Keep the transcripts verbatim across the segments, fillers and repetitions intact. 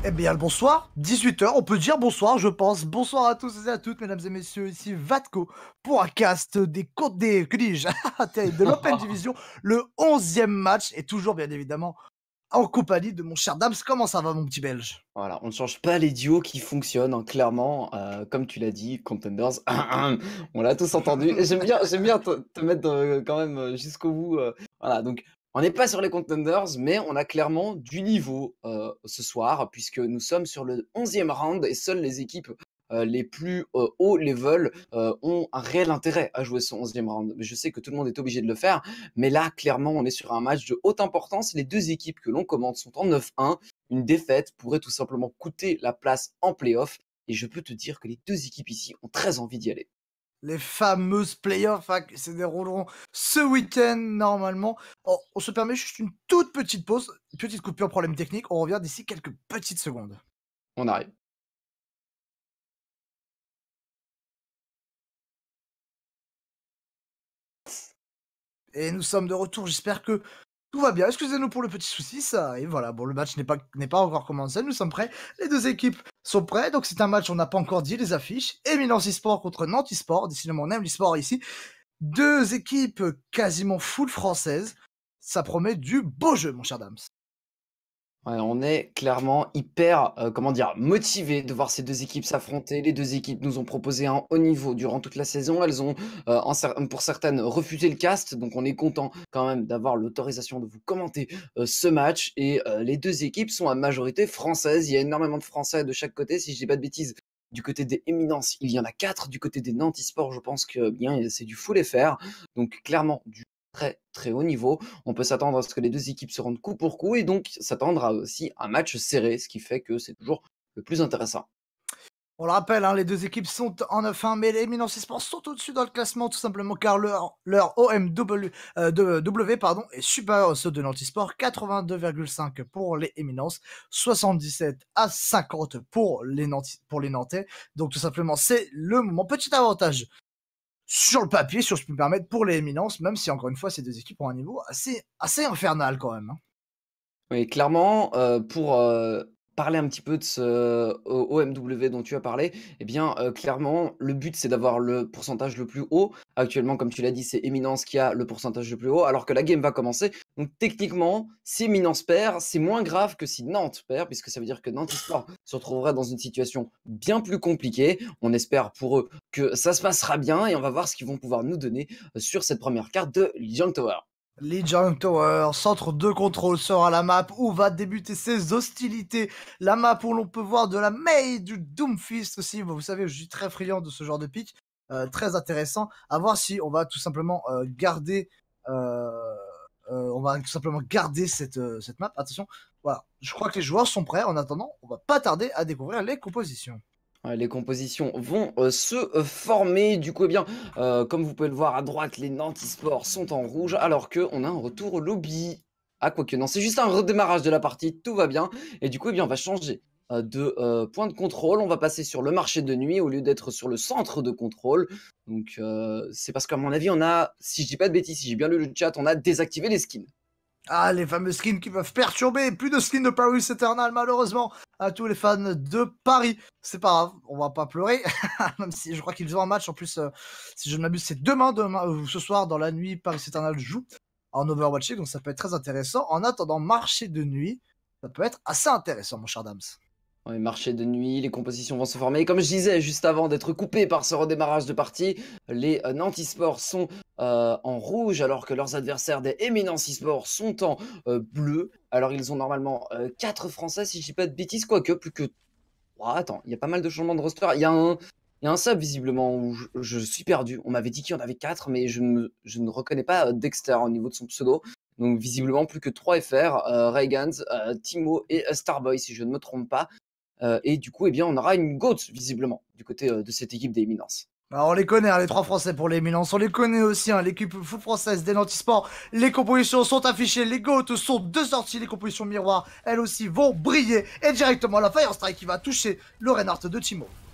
Eh bien, le bonsoir, dix-huit heures, on peut dire bonsoir, je pense. Bonsoir à tous et à toutes, mesdames et messieurs, ici Vatko, pour un cast des côtes des, que dis-je, de l'Open Division, le onzième match, et toujours, bien évidemment, en compagnie de mon cher Dams. Comment ça va, mon petit Belge? Voilà, on ne change pas les duos qui fonctionnent, hein, clairement, heu, comme tu l'as dit, Contenders, on l'a tous entendu et j'aime bien j'aime bien te te mettre, heu, quand même, heu, jusqu'au bout, heu, voilà, donc on n'est pas sur les Contenders, mais on a clairement du niveau, heu, ce soir puisque nous sommes sur le onzième round et seules les équipes, heu, les plus, heu, haut level, heu, ont un réel intérêt à jouer ce onzième round. Mais je sais que tout le monde est obligé de le faire, mais là, clairement, on est sur un match de haute importance. Les deux équipes que l'on commente sont en neuf un. Une défaite pourrait tout simplement coûter la place en play-off et je peux te dire que les deux équipes ici ont très envie d'y aller. Les fameuses playoffs hein, qui se dérouleront ce week-end, normalement. Oh, on se permet juste une toute petite pause, une petite coupure, problème technique. On revient d'ici quelques petites secondes. On arrive. Et nous sommes de retour, j'espère que tout va bien. Excusez-nous pour le petit souci, ça arrive. Voilà, bon, le match n'est pas, n'est pas encore commencé, nous sommes prêts. Les deux équipes sont prêtes, donc c'est un match, on n'a pas encore dit les affiches. Éminence e-sport contre Nantes e-sport, décidément on aime l'e-sport ici. Deux équipes quasiment full françaises. Ça promet du beau jeu, mon cher Dams. Ouais, on est clairement hyper, heu, comment dire? Motivés de voir ces deux équipes s'affronter. Les deux équipes nous ont proposé un haut niveau durant toute la saison. Elles ont, heu, en cer pour certaines, refusé le cast, donc on est content quand même d'avoir l'autorisation de vous commenter, heu, ce match et heu, les deux équipes sont à majorité française. Il y a énormément de Français de chaque côté, si je dis pas de bêtises. Du côté des Éminences, il y en a quatre. Du côté des Nantes e-sport, je pense que bien, c'est du full F R, donc clairement du très, très haut niveau. On peut s'attendre à ce que les deux équipes se rendent coup pour coup et donc s'attendre à aussi un match serré, ce qui fait que c'est toujours le plus intéressant. On le rappelle, hein, les deux équipes sont en neuf un, mais les Éminence Esports sont au-dessus dans le classement, tout simplement car leur, leur O M W, euh, de- W pardon, est supérieur au ceux de Nantes Sport, quatre-vingt-deux virgule cinq pour les Éminences, soixante-dix-sept à cinquante pour les, Nanti- pour les Nantais. Donc tout simplement, c'est le moment. Petit avantage sur le papier, sur ce que je peux me permettre, pour les Éminences, même si encore une fois, ces deux équipes ont un niveau assez, assez infernal quand même. Hein. Oui, clairement, heu, pour, heu, parler un petit peu de ce O O M W dont tu as parlé, eh bien, heu, clairement, le but, c'est d'avoir le pourcentage le plus haut. Actuellement, comme tu l'as dit, c'est Éminence qui a le pourcentage le plus haut, alors que la game va commencer. Donc techniquement, si Éminence perd, c'est moins grave que si Nantes perd, puisque ça veut dire que Nantes e se retrouvera dans une situation bien plus compliquée. On espère pour eux que ça se passera bien et on va voir ce qu'ils vont pouvoir nous donner, heu, sur cette première carte de Young Tower. Legion Tower, centre de contrôle sera la map où va débuter ces hostilités. La map où l'on peut voir de la May, du Doomfist aussi. Vous savez, je suis très friand de ce genre de pick. Euh, très intéressant. À voir si on va tout simplement euh, garder. Euh, euh, on va tout simplement garder cette, euh, cette map. Attention, voilà. Je crois que les joueurs sont prêts. En attendant, on va pas tarder à découvrir les compositions. Ouais, les compositions vont, heu, se, heu, former. Du coup, eh bien, heu, comme vous pouvez le voir à droite, les Nantes e sont en rouge, alors qu'on a un retour au lobby. Ah quoique non, c'est juste un redémarrage de la partie, tout va bien et du coup, eh bien, on va changer, heu, de, heu, point de contrôle. On va passer sur le marché de nuit au lieu d'être sur le centre de contrôle. Donc, heu, c'est parce qu'à mon avis, on a, si je dis pas de bêtises, si j'ai bien lu le chat, on a désactivé les skins. Ah, les fameux skins qui peuvent perturber. Plus de skins de Paris Eternal, malheureusement, à tous les fans de Paris. C'est pas grave, on va pas pleurer. Même si je crois qu'ils ont un match en plus, euh, si je ne m'abuse, c'est demain, demain euh, ce soir, dans la nuit, Paris Eternal joue en Overwatch, donc ça peut être très intéressant. En attendant, marché de nuit, ça peut être assez intéressant, mon cher Dams. Ouais, marché de nuit, les compositions vont se former. Et comme je disais juste avant d'être coupé par ce redémarrage de partie, les euh, Nantes e sont euh, en rouge alors que leurs adversaires des Eminence e sont en euh, bleu. Alors ils ont normalement euh, quatre Français si je dis pas de bêtises, quoique plus que trois. Attends, il y a pas mal de changements de roster. Il y a un, il y a un sub visiblement où je, je suis perdu. On m'avait dit qu'il y en avait quatre, mais je ne, je ne reconnais pas euh, Dexter au niveau de son pseudo. Donc visiblement plus que trois F R, euh, Reagans, euh, Timo et euh, Starboy si je ne me trompe pas. Euh, et du coup, eh bien, on aura une GOAT, visiblement, du côté euh, de cette équipe des Éminences. Alors on les connaît, hein, les trois Français pour les Milans. On les connaît aussi, hein, l'équipe full française des Nantes Sport. Les compositions sont affichées, les GOAT sont de sortie, les compositions miroirs, elles aussi vont briller. Et directement la Fire Strike qui va toucher le Reinhardt de Timo.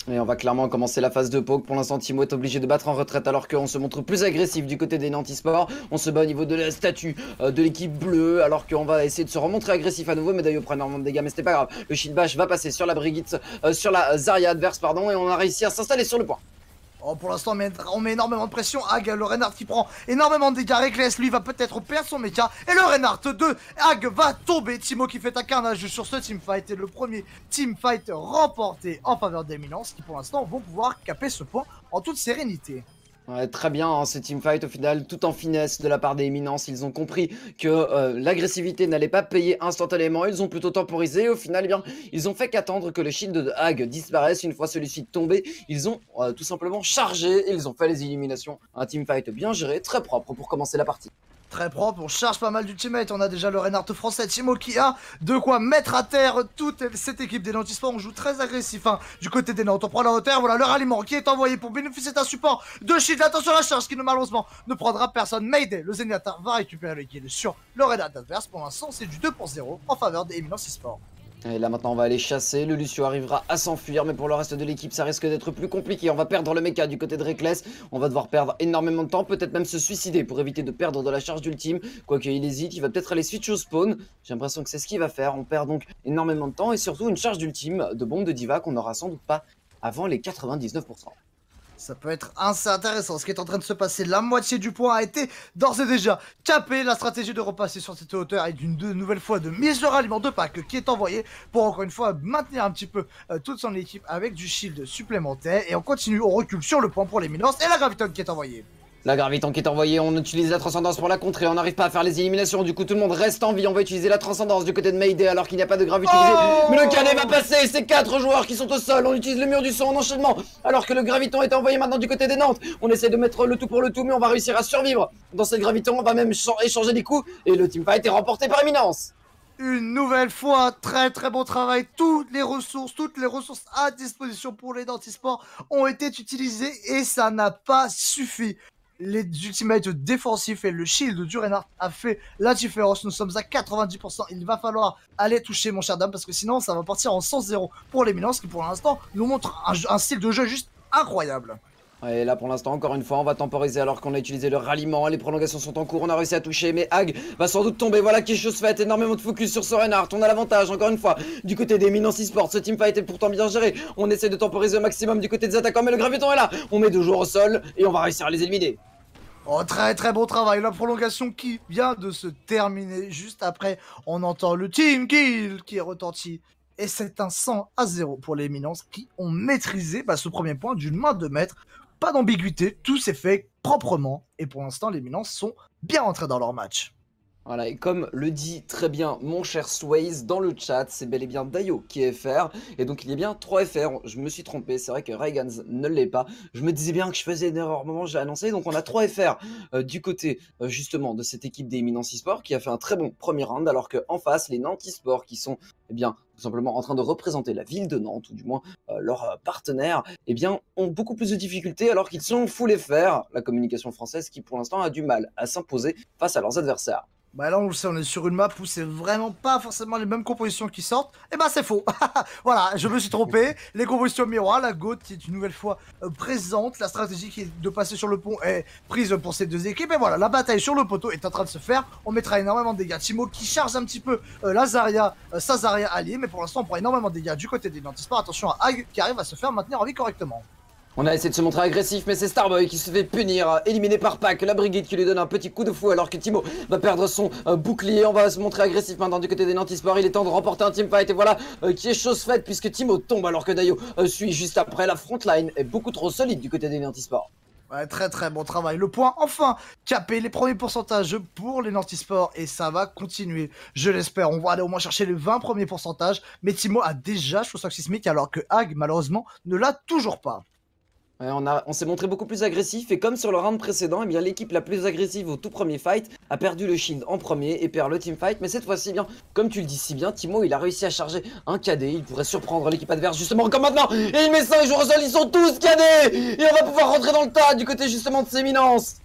Et on va clairement commencer la phase de poke. Pour l'instant, Timo est obligé de battre en retraite alors qu'on se montre plus agressif du côté des Nantisports. On se bat au niveau de la statue euh, de l'équipe bleue alors qu'on va essayer de se remontrer agressif à nouveau. Medaillot prend énormément de dégâts, mais c'était pas grave. Le shield bash va passer sur la Brigitte, euh, sur la Zarya adverse, pardon, et on a réussi à s'installer sur le point. Oh, pour l'instant, on met, on met énormément de pression. Hag, le Reinhardt qui prend énormément de dégâts. Reckless, lui, va peut-être perdre son méca. Et le Reinhardt de Hag va tomber. Timo qui fait un carnage sur ce teamfight. Et le premier teamfight remporté en faveur d'Eminence, qui pour l'instant vont pouvoir caper ce point en toute sérénité. Ouais, très bien, hein, ce teamfight au final, tout en finesse de la part des Éminences. Ils ont compris que euh, l'agressivité n'allait pas payer instantanément. Ils ont plutôt temporisé. Au final, eh bien, ils ont fait qu'attendre que le shield de Hag disparaisse. Une fois celui-ci tombé, ils ont euh, tout simplement chargé et ils ont fait les éliminations. Un teamfight bien géré, très propre pour commencer la partie. Très propre, on charge pas mal d'ultimate, on a déjà le Reinhardt français, Timo qui a de quoi mettre à terre toute cette équipe des Nantisports. On joue très agressif hein, du côté des Nantes, on prend la hauteur, voilà le ralliement qui est envoyé pour bénéficier d'un support de shield. Attention à la charge qui ne, malheureusement ne prendra personne. Mayday, le Zenyatta va récupérer le kill sur le Reinhardt adverse. Pour l'instant c'est du deux pour zéro en faveur des Eminence eSports. Et là maintenant on va aller chasser, le Lucio arrivera à s'enfuir, mais pour le reste de l'équipe ça risque d'être plus compliqué. On va perdre le mecha du côté de Reckless, on va devoir perdre énormément de temps, peut-être même se suicider pour éviter de perdre de la charge d'ultime. Quoique il hésite, il va peut-être aller switch au spawn, j'ai l'impression que c'est ce qu'il va faire. On perd donc énormément de temps et surtout une charge d'ultime de bombe de Diva qu'on n'aura sans doute pas avant les quatre-vingt-dix-neuf pour cent. Ça peut être assez intéressant. Ce qui est en train de se passer, la moitié du point a été d'ores et déjà capé. La stratégie de repasser sur cette hauteur et d'une nouvelle fois de mise de ralliement de pack qui est envoyé pour encore une fois maintenir un petit peu euh, toute son équipe avec du shield supplémentaire. Et on continue, on recule sur le point pour les Minors et la Graviton qui est envoyée. La Graviton qui est envoyée, on utilise la transcendance pour la contrer, on n'arrive pas à faire les éliminations, du coup tout le monde reste en vie, on va utiliser la transcendance du côté de Mayday alors qu'il n'y a pas de Grav utilisé. Oh, mais le cadet va passer, c'est quatre joueurs qui sont au sol, on utilise le mur du son en enchaînement, alors que le Graviton est envoyé maintenant du côté des Nantes. On essaie de mettre le tout pour le tout, mais on va réussir à survivre dans cette Graviton, on va même échanger des coups, et le teamfight est remporté par Éminence. Une nouvelle fois, très très bon travail. Toutes les ressources, toutes les ressources à disposition pour les Nantisports ont été utilisées et ça n'a pas suffi. Les ultimates défensifs et le shield du Reinhardt a fait la différence. Nous sommes à quatre-vingt-dix pour cent. Il va falloir aller toucher mon cher dame parce que sinon ça va partir en cent zéro pour l'Éminence qui pour l'instant nous montre un, un style de jeu juste incroyable. Et là pour l'instant encore une fois on va temporiser alors qu'on a utilisé le ralliement, les prolongations sont en cours, on a réussi à toucher mais Hag va sans doute tomber, voilà qui est chose faite, énormément de focus sur ce Reinhardt, on a l'avantage encore une fois du côté des Éminence eSports, ce teamfight est pourtant bien géré, on essaie de temporiser au maximum du côté des attaquants mais le Graviton est là, on met deux joueurs au sol et on va réussir à les éliminer. Oh très très bon travail, la prolongation qui vient de se terminer, juste après on entend le team kill qui est retenti. Et c'est un cent à zéro pour les Éminences qui ont maîtrisé bah, ce premier point d'une main de maître. Pas d'ambiguïté, tout s'est fait proprement. Et pour l'instant, les Éminences sont bien rentrés dans leur match. Voilà, et comme le dit très bien mon cher Sways dans le chat, c'est bel et bien Dayo qui est F R, et donc il y a bien trois F R, je me suis trompé, c'est vrai que Reigans ne l'est pas, je me disais bien que je faisais une erreur au moment où j'ai annoncé, donc on a trois F R euh, du côté euh, justement de cette équipe des Éminence eSports qui a fait un très bon premier round, alors qu'en face, les Nantes eSports qui sont eh bien, tout simplement en train de représenter la ville de Nantes, ou du moins euh, leurs euh, partenaires, eh bien, ont beaucoup plus de difficultés alors qu'ils sont full F R, la communication française qui pour l'instant a du mal à s'imposer face à leurs adversaires. Bah là on le sait, on est sur une map où c'est vraiment pas forcément les mêmes compositions qui sortent. Et bah c'est faux. Voilà, je me suis trompé. Les compositions miroirs, la GOAT qui est une nouvelle fois euh, présente. La stratégie qui est de passer sur le pont est prise pour ces deux équipes. Et voilà, la bataille sur le poteau est en train de se faire. On mettra énormément de dégâts. Timo qui charge un petit peu euh, la Zarya, euh, sa Zarya alliée. Mais pour l'instant on prend énormément de dégâts du côté des Nantisports. Attention à Hag qui arrive à se faire maintenir en vie correctement. On a essayé de se montrer agressif, mais c'est Starboy qui se fait punir, éliminé par Pac, la Brigitte qui lui donne un petit coup de fouet alors que Timo va perdre son euh, bouclier. On va se montrer agressif maintenant du côté des Nantes eSports, il est temps de remporter un teamfight et voilà euh, qui est chose faite puisque Timo tombe alors que Dayo euh, suit juste après. La frontline est beaucoup trop solide du côté des Nantes eSports. Ouais, très très bon travail. Le point enfin capé, les premiers pourcentages pour les Nantes eSports et ça va continuer. Je l'espère. On va aller au moins chercher les vingt premiers pourcentages. Mais Timo a déjà soixante sismique alors que Hag malheureusement ne l'a toujours pas. Ouais, on a, on s'est montré beaucoup plus agressif et comme sur le round précédent, eh bien l'équipe la plus agressive au tout premier fight a perdu le shield en premier et perd le team fight. Mais cette fois-ci, bien, comme tu le dis si bien, Timo il a réussi à charger un K D, il pourrait surprendre l'équipe adverse justement comme maintenant. Et il met ça, les joueurs au sol, ils sont tous K D et on va pouvoir rentrer dans le tas du côté justement de ces Éminences.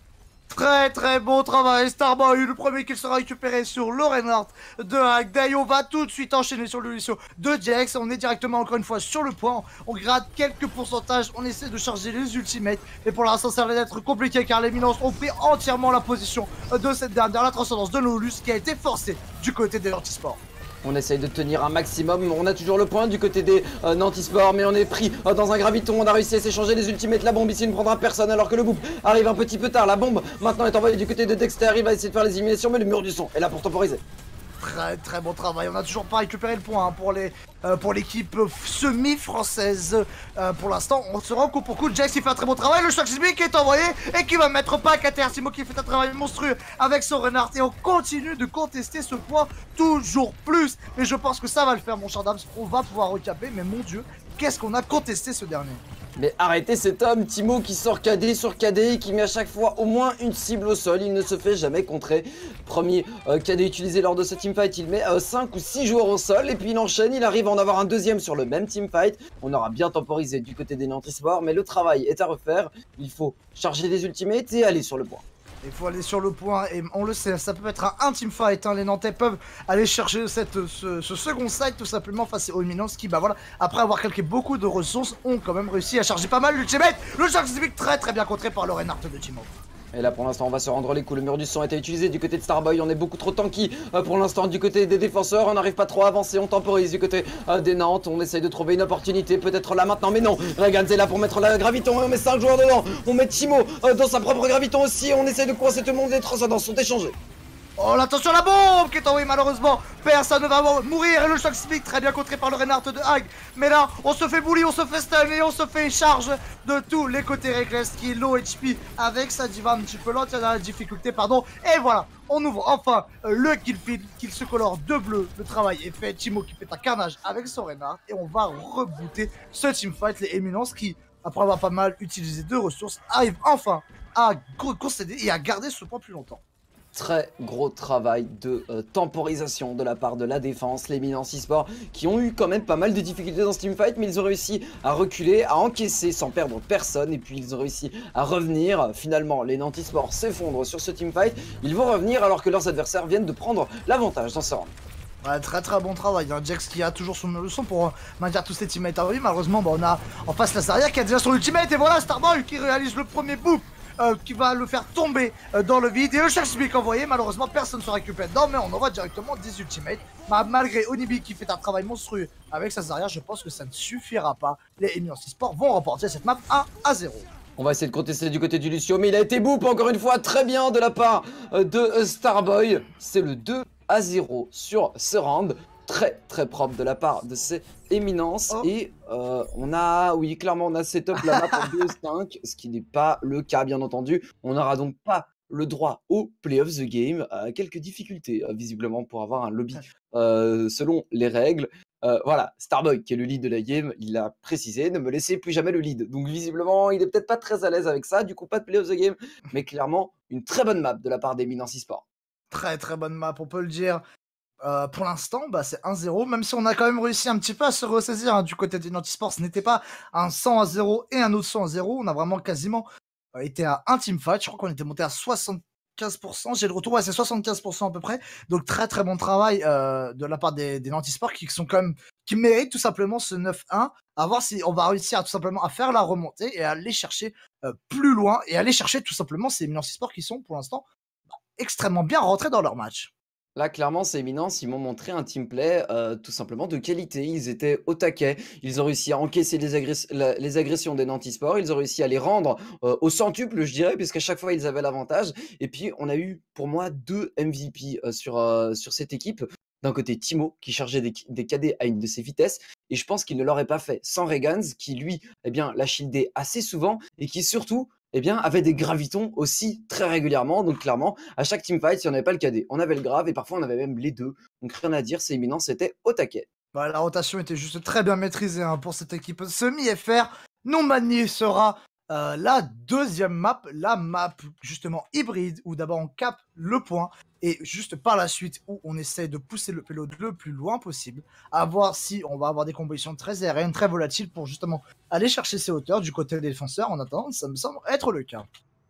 Très très bon travail, Starboy, le premier qui sera récupéré sur Lorenhart de Hagday. On va tout de suite enchaîner sur le Lucio de Jax. On est directement encore une fois sur le point. On gratte quelques pourcentages, on essaie de charger les ultimates. Et pour l'instant, ça va être compliqué car les Minons ont pris entièrement la position de cette dernière. La transcendance de Nolus qui a été forcée du côté des Antisports. On essaye de tenir un maximum, on a toujours le point du côté des euh, Nantisports, mais on est pris euh, dans un graviton, on a réussi à s'échanger les ultimates, la bombe ici ne prendra personne alors que le boop arrive un petit peu tard, la bombe maintenant est envoyée du côté de Dexter, il va essayer de faire les éliminations mais le mur du son est là pour temporiser. Très très bon travail, on n'a toujours pas récupéré le point hein, pour les euh, pour l'équipe semi-française. Euh, pour l'instant, on se rend coup pour coup. Jax qui fait un très bon travail, le choc sismique qui est envoyé et qui va mettre pack à terre. Timo qui fait un travail monstrueux avec son Renard et on continue de contester ce point toujours plus. Mais je pense que ça va le faire mon cher Dams, on va pouvoir recaper, mais mon dieu, qu'est-ce qu'on a contesté ce dernier. Mais arrêtez cet homme, Timo qui sort K D sur K D et qui met à chaque fois au moins une cible au sol, il ne se fait jamais contrer. Premier euh, K D utilisé lors de ce teamfight, il met euh, cinq ou six joueurs au sol et puis il enchaîne, il arrive à en avoir un deuxième sur le même teamfight. On aura bien temporisé du côté des Nantisports, mais le travail est à refaire, il faut charger des ultimates et aller sur le point. Il faut aller sur le point et on le sait, ça peut être un, un teamfight, hein. Les Nantais peuvent aller chercher cette, ce, ce second side tout simplement face aux Eminence qui, bah voilà, après avoir calqué beaucoup de ressources, ont quand même réussi à charger pas mal l'ultimate. Le Shark Civic très très bien contré par le Reinhardt de Timo. Et là pour l'instant on va se rendre les coups, le mur du son a été utilisé du côté de Starboy, on est beaucoup trop tanky euh, pour l'instant du côté des défenseurs, on n'arrive pas trop à avancer, on temporise du côté euh, des Nantes, on essaye de trouver une opportunité, peut-être là maintenant, mais non, Regan est là pour mettre la graviton, on met cinq joueurs dedans, on met Timo euh, dans sa propre graviton aussi, on essaye de coincer tout le monde, les transcendances sont échangées. Oh l'attention la bombe qui est envoyée malheureusement. Personne ne va mourir et le choc sismique très bien contré par le Reinhardt de Hag. Mais là on se fait bully, on se fait stun et on se fait charge de tous les côtés. Reckless qui est low H P avec sa diva un petit peu lente, il y a la difficulté pardon. Et voilà, on ouvre enfin euh, le kill feed, kill se colore de bleu. Le travail est fait, Timo qui fait un carnage avec son Reinhardt. Et on va rebooter ce teamfight, les Eminence qui, après avoir pas mal utilisé de ressources, arrivent enfin à concéder et à garder ce point plus longtemps. Très gros travail de euh, temporisation de la part de la défense, les Minants eSports qui ont eu quand même pas mal de difficultés dans ce teamfight, mais ils ont réussi à reculer, à encaisser sans perdre personne, et puis ils ont réussi à revenir. Finalement, les Nantes eSports s'effondrent sur ce teamfight, ils vont revenir alors que leurs adversaires viennent de prendre l'avantage dans ce round. Ouais, très très bon travail, hein. Jax qui a toujours son leçon pour euh, maintenir tous ses teammates à lui. Malheureusement, bah, on a en face la Zarya qui a déjà son ultimate et voilà Starboy qui réalise le premier boop. Euh, qui va le faire tomber euh, dans le vide et le Shark Civic envoyé, malheureusement personne ne se récupère dedans mais on envoie directement des ultimates. Bah, malgré Onibi qui fait un travail monstrueux avec sa Zarya, je pense que ça ne suffira pas. Les Eminence eSports vont remporter cette map un à zéro. On va essayer de contester du côté du Lucio, mais il a été boop encore une fois très bien de la part euh, de euh, Starboy. C'est le deux à zéro sur ce round. Très très propre de la part de ces éminences. Oh. Et euh, on a, oui clairement on a setup la map en deux cinq, ce qui n'est pas le cas bien entendu. On n'aura donc pas le droit au play of the game. Euh, quelques difficultés euh, visiblement pour avoir un lobby euh, selon les règles. Euh, voilà, Starboy qui est le lead de la game, il a précisé, ne me laissez plus jamais le lead. Donc visiblement il est peut-être pas très à l'aise avec ça, du coup pas de play of the game, mais clairement une très bonne map de la part d'Eminence eSports. Très très bonne map, on peut le dire. Euh, pour l'instant, bah, c'est un zéro, même si on a quand même réussi un petit peu à se ressaisir hein, du côté des Nantisports. Ce n'était pas un cent à zéro et un autre cent à zéro. On a vraiment quasiment euh, été à un teamfight. Je crois qu'on était monté à soixante-quinze pour cent. J'ai le retour, ouais, c'est soixante-quinze pour cent à peu près. Donc très très bon travail euh, de la part des, des Nantisports qui sont quand même, qui méritent tout simplement ce neuf un. À voir si on va réussir à, tout simplement à faire la remontée et à aller chercher euh, plus loin et aller chercher tout simplement ces Nantisports qui sont pour l'instant bah, extrêmement bien rentrés dans leur match. Là, clairement, c'est éminent. Ils m'ont montré un teamplay euh, tout simplement de qualité. Ils étaient au taquet. Ils ont réussi à encaisser les, agress la, les agressions des Nantes eSports. Ils ont réussi à les rendre euh, au centuple, je dirais, puisqu'à chaque fois, ils avaient l'avantage. Et puis, on a eu, pour moi, deux M V P euh, sur, euh, sur cette équipe. D'un côté, Timo, qui chargeait des, des K D à une de ses vitesses. Et je pense qu'il ne l'aurait pas fait sans Regans, qui, lui, eh bien, l'a shieldé assez souvent. Et qui, surtout, eh bien, avait des gravitons aussi très régulièrement. Donc clairement, à chaque teamfight, si on n'avait pas le K D, on avait le grave et parfois on avait même les deux. Donc rien à dire, c'est éminent, c'était au taquet. Bah, la rotation était juste très bien maîtrisée hein, pour cette équipe semi-F R. Non Manier sera euh, la deuxième map, la map justement hybride, où d'abord on capte le point, et juste par la suite où on essaie de pousser le payload le plus loin possible, à voir si on va avoir des compositions très aériennes, très volatiles, pour justement aller chercher ces hauteurs du côté des défenseurs. En attendant, ça me semble être le cas.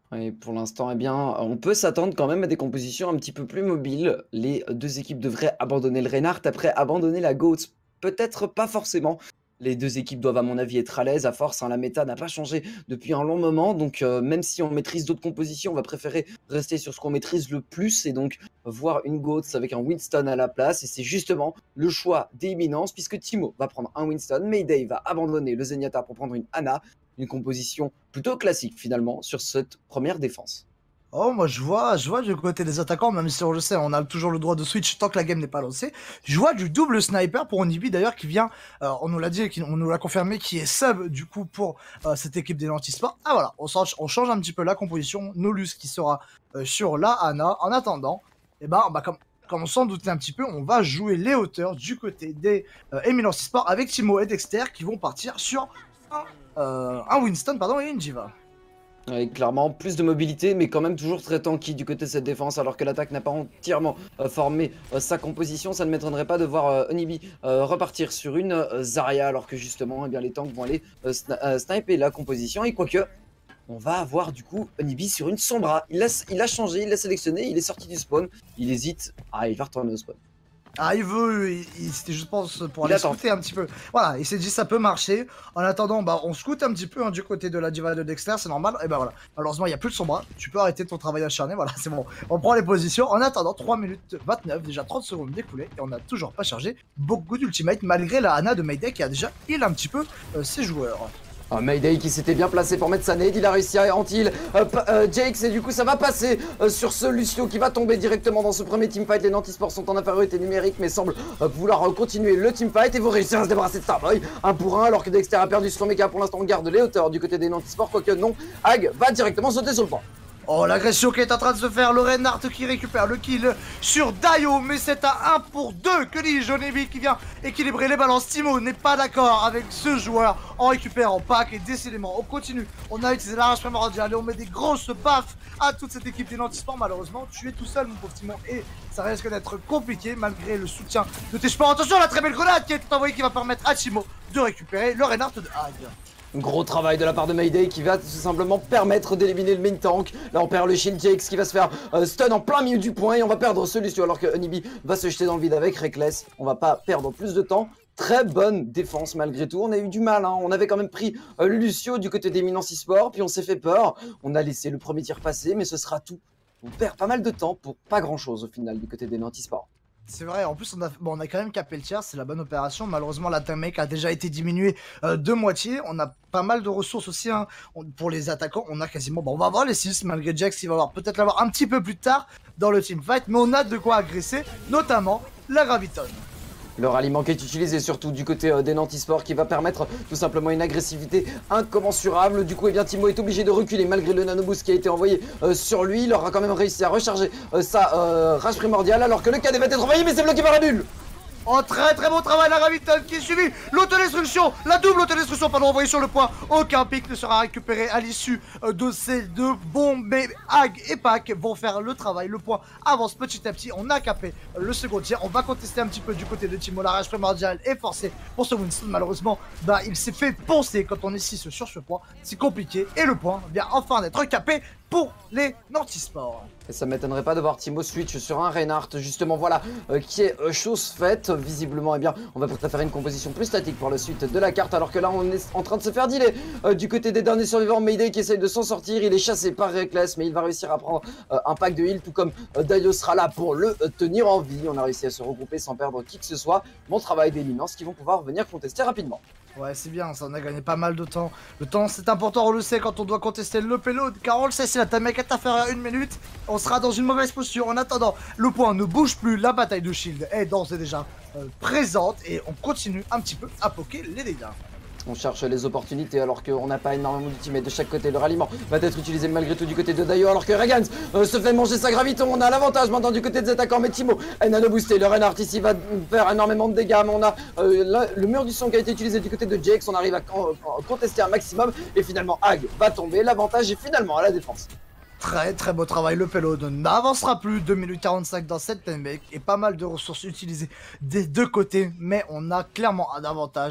Et pour l'instant, eh bien, on peut s'attendre quand même à des compositions un petit peu plus mobiles. Les deux équipes devraient abandonner le Reinhardt après abandonner la Goats. Peut-être pas forcément. Les deux équipes doivent, à mon avis, être à l'aise à force, hein. La méta n'a pas changé depuis un long moment. Donc, euh, même si on maîtrise d'autres compositions, on va préférer rester sur ce qu'on maîtrise le plus et donc voir une Goats avec un Winston à la place. Et c'est justement le choix des Eminence puisque Timo va prendre un Winston, Mayday va abandonner le Zenyatta pour prendre une Ana. Une composition plutôt classique finalement sur cette première défense. Oh, moi je vois, je vois du côté des attaquants, même si on le sait, on a toujours le droit de switch tant que la game n'est pas lancée. Je vois du double sniper pour Onibi d'ailleurs qui vient, euh, on nous l'a dit, qui- on nous l'a confirmé, qui est sub du coup pour euh, cette équipe des Nantisport. Ah voilà, on, change- on change un petit peu la composition. Nolus qui sera euh, sur la Ana. En attendant, et ben, bah, comme, comme on s'en doutait un petit peu, on va jouer les hauteurs du côté des euh, Eminence Sport avec Timo et Dexter qui vont partir sur un, euh, un Winston pardon, et une Jiva. Avec clairement plus de mobilité, mais quand même toujours très tanky du côté de cette défense, alors que l'attaque n'a pas entièrement euh, formé euh, sa composition. Ça ne m'étonnerait pas de voir euh, Onibi euh, repartir sur une euh, Zarya, alors que justement, eh bien, les tanks vont aller euh, sna euh, sniper la composition. Et quoique, on va avoir du coup Onibi sur une Sombra. Il a, il a changé, il l'a sélectionné, il est sorti du spawn. Il hésite. Ah, il va retourner au spawn. Ah, il veut, il, il- c'était je pense pour Il aller attend. scouter un petit peu. Voilà, il s'est dit ça peut marcher. En attendant, bah on scoute un petit peu hein, du côté de la diva de Dexter, c'est normal. Et bah voilà, malheureusement il n'y a plus de son bras. Tu peux arrêter ton travail acharné, voilà, c'est bon. On prend les positions. En attendant, trois minutes vingt-neuf, déjà trente secondes découlées et on n'a toujours pas chargé beaucoup d'ultimate malgré la Ana de Mayday qui a déjà heal un petit peu euh, ses joueurs. Oh, Mayday qui s'était bien placé pour mettre sa nade, il a réussi à anti-heal euh, euh, Jakes et du coup ça va passer euh, sur ce Lucio qui va tomber directement dans ce premier teamfight. Les Nantisports sont en infériorité numérique mais semblent euh, vouloir euh, continuer le teamfight et vont réussir à se débarrasser de Starboy un pour un alors que Dexter a perdu son méca. Pour l'instant on garde les hauteurs du côté des Nantisports, quoique non, Hag va directement sauter sur le point. Oh, l'agression qui est en train de se faire, le Reinhardt qui récupère le kill sur Dayo, mais c'est un un pour deux, que dis-je, Onibi qui vient équilibrer les balances. Timo n'est pas d'accord avec ce joueur en récupérant pack et décidément on continue. On a utilisé l'arrache primordiale et on met des grosses baffes à toute cette équipe des Nantisports. Malheureusement, tu es tout seul mon pauvre Timo et ça risque d'être compliqué malgré le soutien de tes sports. Attention, la très belle grenade qui est envoyée qui va permettre à Timo de récupérer le Reinhardt de Hag. Gros travail de la part de Mayday qui va tout simplement permettre d'éliminer le main tank. Là on perd le shield Jakes qui va se faire euh, stun en plein milieu du point et on va perdre ce Lucio alors que Onibi va se jeter dans le vide avec Reckless. On va pas perdre plus de temps. Très bonne défense malgré tout, on a eu du mal, hein. On avait quand même pris euh, le Lucio du côté d'Eminence eSport, puis on s'est fait peur. On a laissé le premier tir passer mais ce sera tout. On perd pas mal de temps pour pas grand chose au final du côté des Nantisports. C'est vrai, en plus on a, bon, on a quand même capé le tiers, c'est la bonne opération. Malheureusement la mec a déjà été diminuée euh, de moitié. On a pas mal de ressources aussi hein. On- pour les attaquants. On a quasiment, bon, on va avoir les six malgré Jax, il va avoir peut-être l'avoir un petit peu plus tard dans le teamfight. Mais on a de quoi agresser, notamment la Graviton. Le ralliement qui est utilisé surtout du côté euh, des Nantisports qui va permettre tout simplement une agressivité incommensurable. Du coup, eh bien, Timo est obligé de reculer malgré le nanoboost qui a été envoyé euh, sur lui. Il aura quand même réussi à recharger euh, sa euh, rage primordiale alors que le cadet va être envoyé mais c'est bloqué par la bulle. Oh, très très bon travail la Graviton qui est suivi. L'autodestruction, la double autodestruction, pardon, envoyée sur le point. Aucun pic ne sera récupéré à l'issue euh, de ces deux bombes. Mais Hag et Pac vont faire le travail. Le point avance petit à petit. On a capé euh, le second tir. On va contester un petit peu du côté de Timo. La rage primordiale est forcée pour ce Winston. Malheureusement, bah, il s'est fait poncer quand on est six sur ce point. C'est compliqué. Et le point vient enfin d'être capé pour les Nantisports. Et ça m'étonnerait pas de voir Timo switch sur un Reinhardt, justement, voilà, euh, qui est euh, chose faite. Visiblement, eh bien, on va préférer une composition plus statique pour la suite de la carte, alors que là, on est en train de se faire dealer euh, du côté des derniers survivants. Mayday qui essaye de s'en sortir, il est chassé par Reckless, mais il va réussir à prendre euh, un pack de heal, tout comme euh, Dayo sera là pour le euh, tenir en vie. On a réussi à se regrouper sans perdre qui que ce soit. Bon travail d'éminence qui vont pouvoir venir contester rapidement. Ouais, c'est bien, ça on a gagné pas mal de temps. Le temps c'est important, on le sait quand on doit contester le payload, car on le sait, si la Tamek est à faire à une minute, on sera dans une mauvaise posture. En attendant, le point ne bouge plus, la bataille de shield est d'ores et déjà euh, présente et on continue un petit peu à poker les dégâts. On cherche les opportunités alors qu'on n'a pas énormément d'ultimate de chaque côté. Le ralliement va être utilisé malgré tout du côté de Dayo alors que Regans euh, se fait manger sa graviton. On a l'avantage maintenant du côté des attaquants, mais Timo est nano boosté. Le Reinhardt ici va faire énormément de dégâts, mais on a euh, la, le mur du son qui a été utilisé du côté de Jakes. On arrive à euh, contester un maximum et finalement Hag va tomber. L'avantage est finalement à la défense. Très très beau travail, le payload n'avancera plus, deux minutes quarante-cinq dans cette Tamek et pas mal de ressources utilisées des deux côtés, mais on a clairement un avantage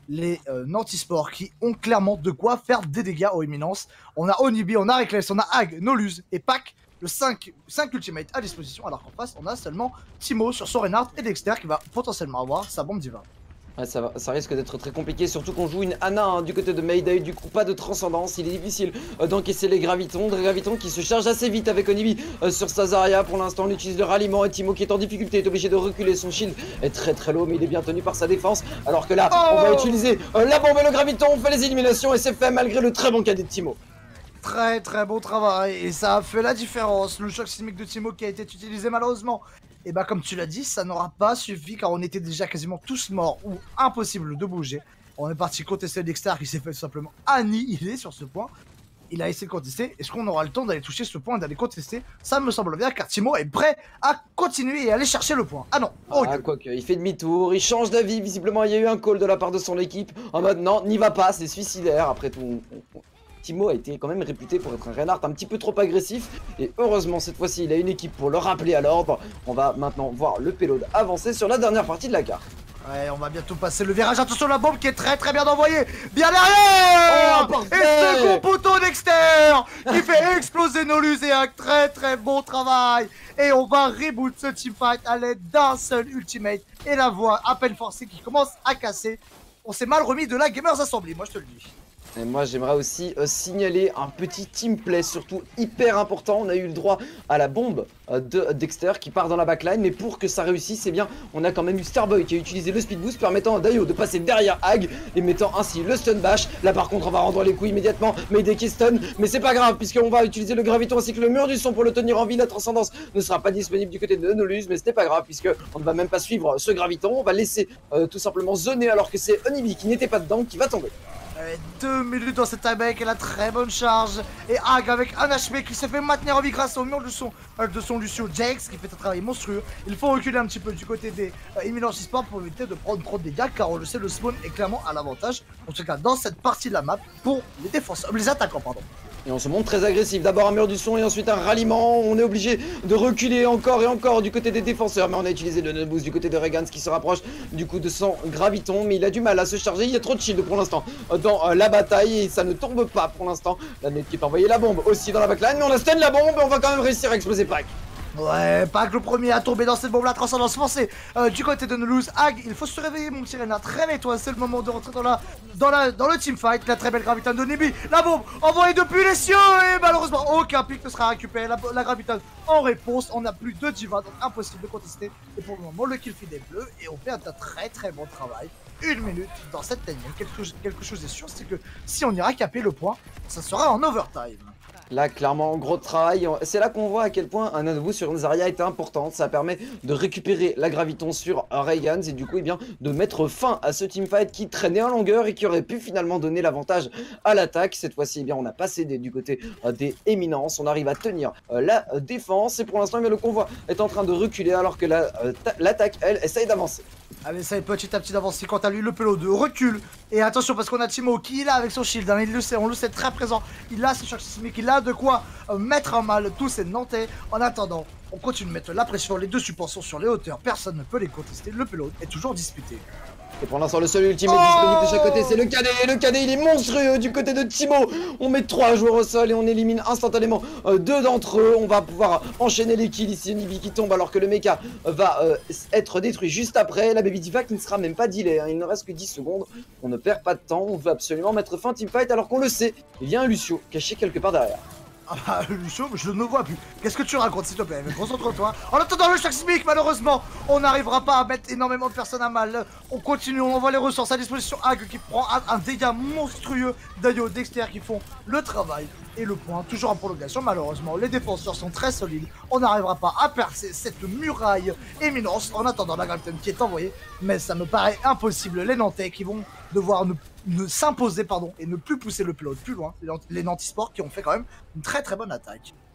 les euh, Nantisports qui ont clairement de quoi faire des dégâts aux Éminences. On a Onibi, on a Reckless, on a Hag, Noluz et Pac, le cinq, cinq ultimate à disposition, alors qu'en face on a seulement Timo sur son Reinhardt et Dexter qui va potentiellement avoir sa bombe diva. Ouais, ça, va, ça risque d'être très compliqué, surtout qu'on joue une Ana hein, du côté de Mayday, du coup pas de transcendance, il est difficile euh, d'encaisser les gravitons, des gravitons qui se chargent assez vite avec Onibi euh, sur sa Zarya. Pour l'instant on utilise le ralliement et Timo qui est en difficulté est obligé de reculer, son shield est très très low mais il est bien tenu par sa défense, alors que là oh on va utiliser euh, la bombe et le graviton, on fait les éliminations et c'est fait malgré le très bon cadet de Timo. Très très bon travail et ça a fait la différence, le choc sismique de Timo qui a été utilisé malheureusement. Et bah comme tu l'as dit, ça n'aura pas suffi car on était déjà quasiment tous morts ou impossible de bouger. On est parti contester Dexter qui s'est fait tout simplement annihiler sur ce point. Il a essayé de contester, est-ce qu'on aura le temps d'aller toucher ce point et d'aller contester? Ça me semble bien car Timo est prêt à continuer et aller chercher le point. Ah non, oh, ah, quoique, il fait demi-tour, il change d'avis, visiblement il y a eu un call de la part de son équipe en mode non, n'y va pas, c'est suicidaire. Après tout, on, on, Timo a été quand même réputé pour être un Reinhardt un petit peu trop agressif et heureusement cette fois-ci il a une équipe pour le rappeler à l'ordre. On va maintenant voir le payload avancer sur la dernière partie de la carte. Ouais, on va bientôt passer le virage, attention la bombe qui est très très bien envoyée, bien derrière oh, et second poteau Dexter qui fait exploser Noluz et un très très bon travail. Et on va reboot ce teamfight à l'aide d'un seul ultimate et la voix à peine forcée qui commence à casser. On s'est mal remis de la Gamers Assembly, moi je te le dis. Et moi j'aimerais aussi euh, signaler un petit teamplay surtout hyper important. On a eu le droit à la bombe euh, de Dexter qui part dans la backline, mais pour que ça réussisse, eh bien on a quand même eu Starboy qui a utilisé le speed boost permettant à Dayo de passer derrière Hag et mettant ainsi le stun bash. Là par contre on va rendre les coups immédiatement, mais dès qu'il stun, mais c'est pas grave puisqu'on va utiliser le graviton ainsi que le mur du son pour le tenir en vie. La transcendance ne sera pas disponible du côté de Noluz, mais c'était pas grave puisque on ne va même pas suivre ce graviton. On va laisser euh, tout simplement zoner alors que c'est Onibi qui n'était pas dedans qui va tomber. Deux minutes dans cette tiebreak et la très bonne charge. Et Hag avec un H P qui se fait maintenir en vie grâce au mur de son, euh, de son Lucio Jax qui fait un travail monstrueux. Il faut reculer un petit peu du côté des euh, Eminence Esports pour éviter de prendre trop de dégâts car on le sait, le spawn est clairement à l'avantage. En tout cas dans cette partie de la map pour les défenseurs, les attaquants pardon. Et on se montre très agressif, d'abord un mur du son et ensuite un ralliement. On est obligé de reculer encore et encore du côté des défenseurs, mais on a utilisé le node boost du côté de Regans qui se rapproche du coup de son graviton, mais il a du mal à se charger. Il y a trop de shield pour l'instant dans euh, la bataille et ça ne tombe pas pour l'instant. La net qui est envoyé la bombe aussi dans la backline, mais on a stun la bombe et on va quand même réussir à exploser Pac. Ouais, Pac le premier à tomber dans cette bombe, la transcendance forcée euh, du côté de Noluz. Hag, il faut se réveiller mon petit Reinhardt, réveille-toi, c'est le moment de rentrer dans la dans la dans le teamfight. La très belle gravitane de Nibi, la bombe envoyée depuis les cieux et malheureusement aucun pic ne sera récupéré. La, la gravitane en réponse, on n'a plus de diva donc impossible de contester. Et pour le moment le kill feed est bleu et on fait un très très bon travail. Une minute dans cette tenue, quelque, quelque chose est sûr, c'est que si on ira caper le point, ça sera en overtime. Là, clairement, gros travail. C'est là qu'on voit à quel point un node boost sur une Zarya était important. Ça permet de récupérer la graviton sur Reigans et du coup, eh bien, de mettre fin à ce teamfight qui traînait en longueur et qui aurait pu finalement donner l'avantage à l'attaque. Cette fois-ci, eh bien, on a passé des, du côté euh, des éminences. On arrive à tenir euh, la euh, défense et pour l'instant, eh le convoi est en train de reculer alors que l'attaque, euh, elle, essaye d'avancer. Allez, ça est petit à petit d'avancer. Quant à lui, le pelot de recul. Et attention parce qu'on a Timo qui est là avec son shield. Hein, il le sait, on le sait très présent. Il a ce choc sismique, il a de quoi euh, mettre en mal tous ces Nantais. En attendant, on continue de mettre la pression. Les deux supports sont sur les hauteurs. Personne ne peut les contester. Le pelot est toujours disputé. Et pour l'instant, le seul ultimate oh disponible de chaque côté, c'est le cadet. Et le cadet, il est monstrueux du côté de Timo. On met trois joueurs au sol et on élimine instantanément euh, deux d'entre eux. On va pouvoir enchaîner les kills ici. Nibi qui tombe alors que le mecha va euh, être détruit juste après. La Baby Diva qui ne sera même pas delay. Hein. Il ne reste que dix secondes. On ne perd pas de temps. On veut absolument mettre fin à teamfight alors qu'on le sait. Il y a un Lucio caché quelque part derrière. Ah bah Lucio, je ne vois plus. Qu'est-ce que tu racontes s'il te plaît? Concentre-toi. En attendant le choc sismique, malheureusement, on n'arrivera pas à mettre énormément de personnes à mal. On continue, on envoie les ressources à disposition. Hag qui prend un, un dégât monstrueux. Dayo, Dexter qui font le travail. Et le point, toujours en prolongation, malheureusement, les défenseurs sont très solides. On n'arrivera pas à percer cette muraille éminence en attendant la Gravitane qui est envoyée. Mais ça me paraît impossible. Les Nantais qui vont devoir ne, ne s'imposer pardon et ne plus pousser le pelot plus loin. Les Nantisports qui ont fait quand même une très très bonne attaque.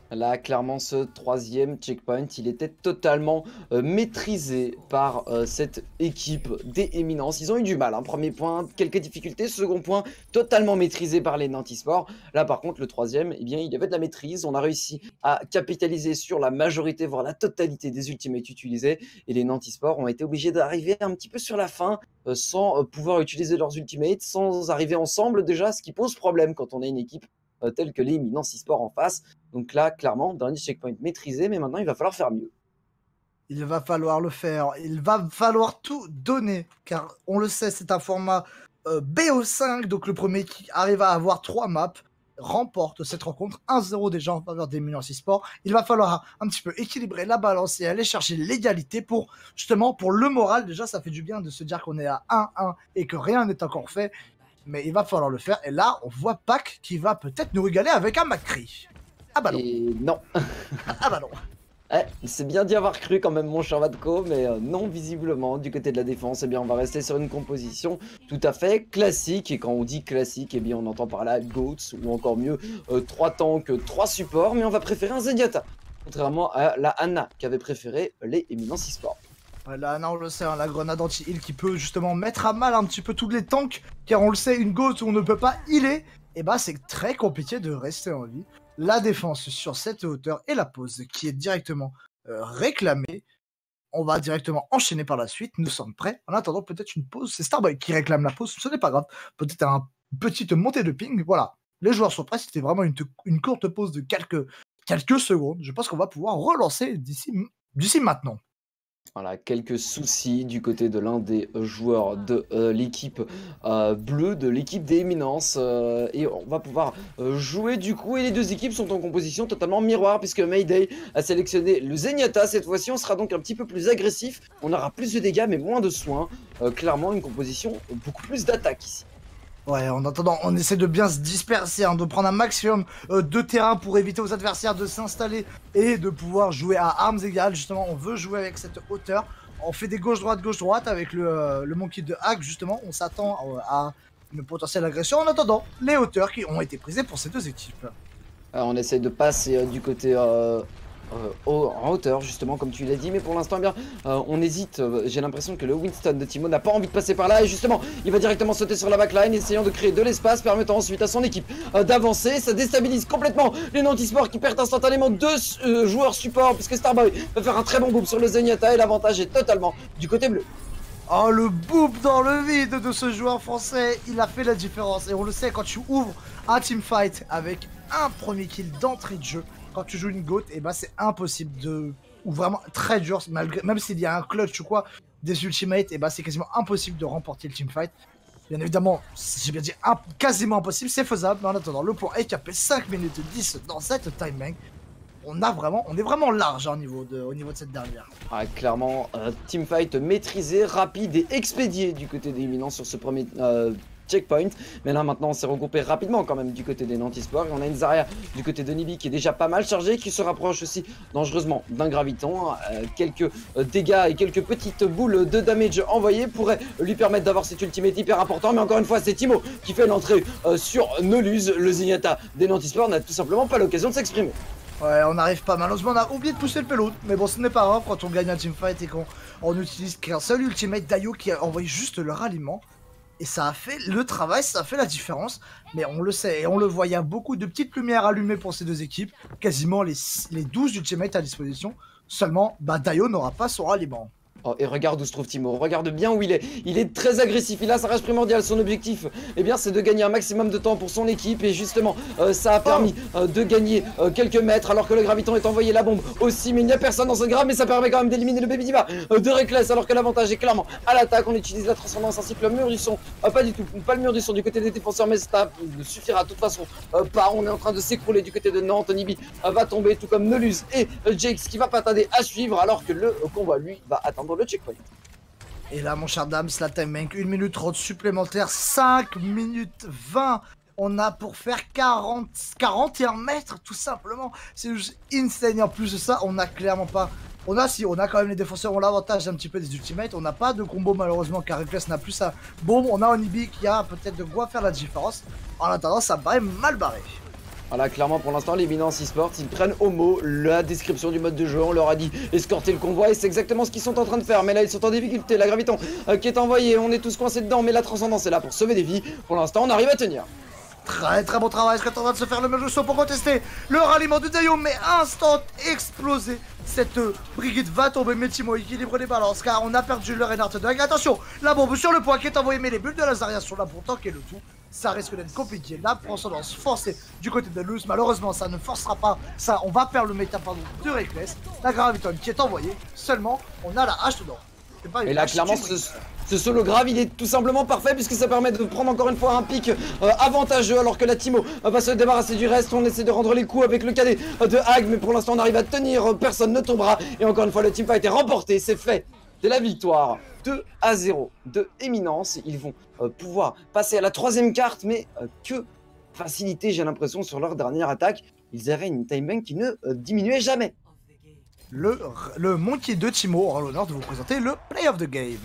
Là, clairement, ce troisième checkpoint, il était totalement euh, maîtrisé par euh, cette équipe des Éminences. Ils ont eu du mal, hein. Premier point, quelques difficultés. Second point, totalement maîtrisé par les Nantes eSports. Là, par contre, le troisième, eh bien, il y avait de la maîtrise. On a réussi à capitaliser sur la majorité, voire la totalité des ultimates utilisés. Et les Nantes eSports ont été obligés d'arriver un petit peu sur la fin euh, sans euh, pouvoir utiliser leurs ultimates, sans arriver ensemble déjà, ce qui pose problème quand on a une équipe euh, telle que les Éminences eSports en face. Donc là, clairement, dernier checkpoint maîtrisé, mais maintenant, il va falloir faire mieux. Il va falloir le faire, il va falloir tout donner, car on le sait, c'est un format euh, B O cinq, donc le premier qui arrive à avoir trois maps remporte cette rencontre un zéro déjà en faveur des Éminences eSports. Il va falloir un petit peu équilibrer la balance et aller chercher l'égalité pour, justement, pour le moral. Déjà, ça fait du bien de se dire qu'on est à un un et que rien n'est encore fait, mais il va falloir le faire. Et là, on voit Pac qui va peut-être nous régaler avec un McCree. Ah bah non. Et non. Ah bah non. Eh, c'est bien d'y avoir cru quand même, mon cher Vatko, mais euh, non, visiblement, du côté de la défense, eh bien, on va rester sur une composition tout à fait classique. Et quand on dit classique, eh bien, on entend par là Goats, ou encore mieux, euh, trois tanks, trois supports, mais on va préférer un Zenyatta, contrairement à la Anna, qui avait préféré les Éminences eSports. Ouais, là, non, on le sait, hein, la grenade anti-heal qui peut justement mettre à mal un petit peu tous les tanks, car on le sait, une Goat où on ne peut pas healer, et bah c'est très compliqué de rester en vie. La défense sur cette hauteur et la pause qui est directement euh, réclamée. On va directement enchaîner par la suite, nous sommes prêts. En attendant, peut-être une pause, c'est Starboy qui réclame la pause, ce n'est pas grave. Peut-être une petite montée de ping, voilà. Les joueurs sont prêts, c'était vraiment une, une courte pause de quelques, quelques secondes. Je pense qu'on va pouvoir relancer d'ici d'ici maintenant. Voilà, quelques soucis du côté de l'un des joueurs de euh, l'équipe euh, bleue, de l'équipe des Éminences. Euh, et on va pouvoir euh, jouer du coup. Et les deux équipes sont en composition totalement miroir, puisque Mayday a sélectionné le Zenyatta. Cette fois-ci, on sera donc un petit peu plus agressif. On aura plus de dégâts, mais moins de soins. Euh, clairement, une composition beaucoup plus d'attaque ici. Ouais, en attendant, on essaie de bien se disperser, hein, de prendre un maximum euh, de terrain pour éviter aux adversaires de s'installer et de pouvoir jouer à armes égales. Justement, on veut jouer avec cette hauteur. On fait des gauche-droite, gauche-droite avec le, euh, le monkey de hack, justement. On s'attend euh, à une potentielle agression. En attendant, les hauteurs qui ont été prisées pour ces deux équipes. Alors, on essaie de passer euh, du côté... Euh... Euh, au, en hauteur justement comme tu l'as dit, mais pour l'instant eh bien euh, on hésite. euh, j'ai l'impression que le Winston de Timo n'a pas envie de passer par là et justement il va directement sauter sur la backline, essayant de créer de l'espace, permettant ensuite à son équipe euh, d'avancer. Ça déstabilise complètement les Nantes eSports qui perdent instantanément deux euh, joueurs support, puisque Starboy va faire un très bon boom sur le Zenyatta et l'avantage est totalement du côté bleu. Oh, le boom dans le vide de ce joueur français, il a fait la différence. Et on le sait, quand tu ouvres un teamfight avec un premier kill d'entrée de jeu, quand tu joues une Goat, et bah c'est impossible de... Ou vraiment très dur, malgré... même s'il y a un clutch ou quoi, des ultimates, et bah c'est quasiment impossible de remporter le teamfight. Bien évidemment, j'ai bien dit un... quasiment impossible, c'est faisable, mais en attendant, le point est capé cinq minutes dix dans cette timing. On a vraiment, on est vraiment large hein, au, niveau de, au niveau de cette dernière. Ah, clairement, euh, teamfight maîtrisé, rapide et expédié du côté des Éminences sur ce premier euh, checkpoint. Mais là maintenant on s'est regroupé rapidement quand même du côté des Nantes eSports. Et on a une Zarya du côté de Nibi qui est déjà pas mal chargée, qui se rapproche aussi dangereusement d'un graviton. Euh, quelques euh, dégâts et quelques petites boules de damage envoyées pourraient lui permettre d'avoir cet ultimate hyper important. Mais encore une fois c'est Timo qui fait l'entrée euh, sur Noluz. Le Zenyatta des Nantes eSports n'a tout simplement pas l'occasion de s'exprimer. Ouais, on n'arrive pas. Malheureusement, on a oublié de pousser le payload. Mais bon, ce n'est pas grave quand on gagne un teamfight et qu'on on utilise qu'un seul ultimate. Dayo qui a envoyé juste le ralliement. Et ça a fait le travail, ça a fait la différence. Mais on le sait et on le voit, il y a beaucoup de petites lumières allumées pour ces deux équipes. Quasiment les, les douze ultimates à disposition. Seulement, bah, Dayo n'aura pas son ralliement. Oh, et regarde où se trouve Timo, regarde bien où il est. Il est très agressif, il a sa rage primordiale. Son objectif, eh bien, c'est de gagner un maximum de temps pour son équipe. Et justement, euh, ça a permis euh, de gagner euh, quelques mètres alors que le graviton est envoyé la bombe aussi. Mais il n'y a personne dans ce grave, mais ça permet quand même d'éliminer le Baby Diva euh, de Reckless. Alors que l'avantage est clairement à l'attaque. On utilise la transcendance ainsi que le mur du son. Euh, pas du tout, pas le mur du son du côté des défenseurs, mais ça ne suffira de toute façon euh, pas. On est en train de s'écrouler du côté de Nantes. Nibi euh, va tomber, tout comme Noluz et euh, Jakes qui va pas tarder à suivre. Alors que le euh, convoi, lui, va attendre le checkpoint. Et là, mon cher Dams, la timing, une minute trente supplémentaire, cinq minutes vingt. On a pour faire quarante, quarante et un mètres, tout simplement. C'est juste insane. Et en plus de ça, on a clairement pas... On a, si, on a quand même les défenseurs, on l'avantage un petit peu des ultimates. On n'a pas de combo, malheureusement, car Reckless n'a plus sa bombe. On a Onibi qui a peut-être de quoi faire la différence. En attendant, ça me paraît mal barré. Voilà, clairement pour l'instant les Eminence eSports ils prennent au mot la description du mode de jeu. On leur a dit escorter le convoi et c'est exactement ce qu'ils sont en train de faire. Mais là ils sont en difficulté, la graviton euh, qui est envoyée, on est tous coincés dedans. Mais la transcendance est là pour sauver des vies. Pour l'instant on arrive à tenir. Très très bon travail, est-ce que t'es en train de se faire le même saut pour contester le ralliement de Dayo, mais instant explosé. Cette euh, Brigitte va tomber, mais Timo équilibre les balances car on a perdu le Reinhardt de Hague. Attention, la bombe sur le point qui est envoyée, mais les bulles de Lazaria sont là pour tanker le tout. Ça risque d'être compliqué, la transcendance forcée du côté de Luz, malheureusement ça ne forcera pas, ça on va perdre le méta pardon de Reckless. La Graviton qui est envoyée, seulement on a la hache dedans. Et là clairement ce, ce solo grave il est tout simplement parfait puisque ça permet de prendre encore une fois un pic euh, avantageux alors que la Timo euh, va se débarrasser du reste. On essaie de rendre les coups avec le cadet euh, de Hague, mais pour l'instant on arrive à tenir, euh, personne ne tombera. Et encore une fois le teamfight est remporté, c'est fait. C'est la victoire deux à zéro de Eminence. Ils vont euh, pouvoir passer à la troisième carte, mais euh, que facilité j'ai l'impression sur leur dernière attaque. Ils avaient une timebank qui ne euh, diminuait jamais. Le, le Monkey de Timo aura l'honneur de vous présenter le Play of the Game.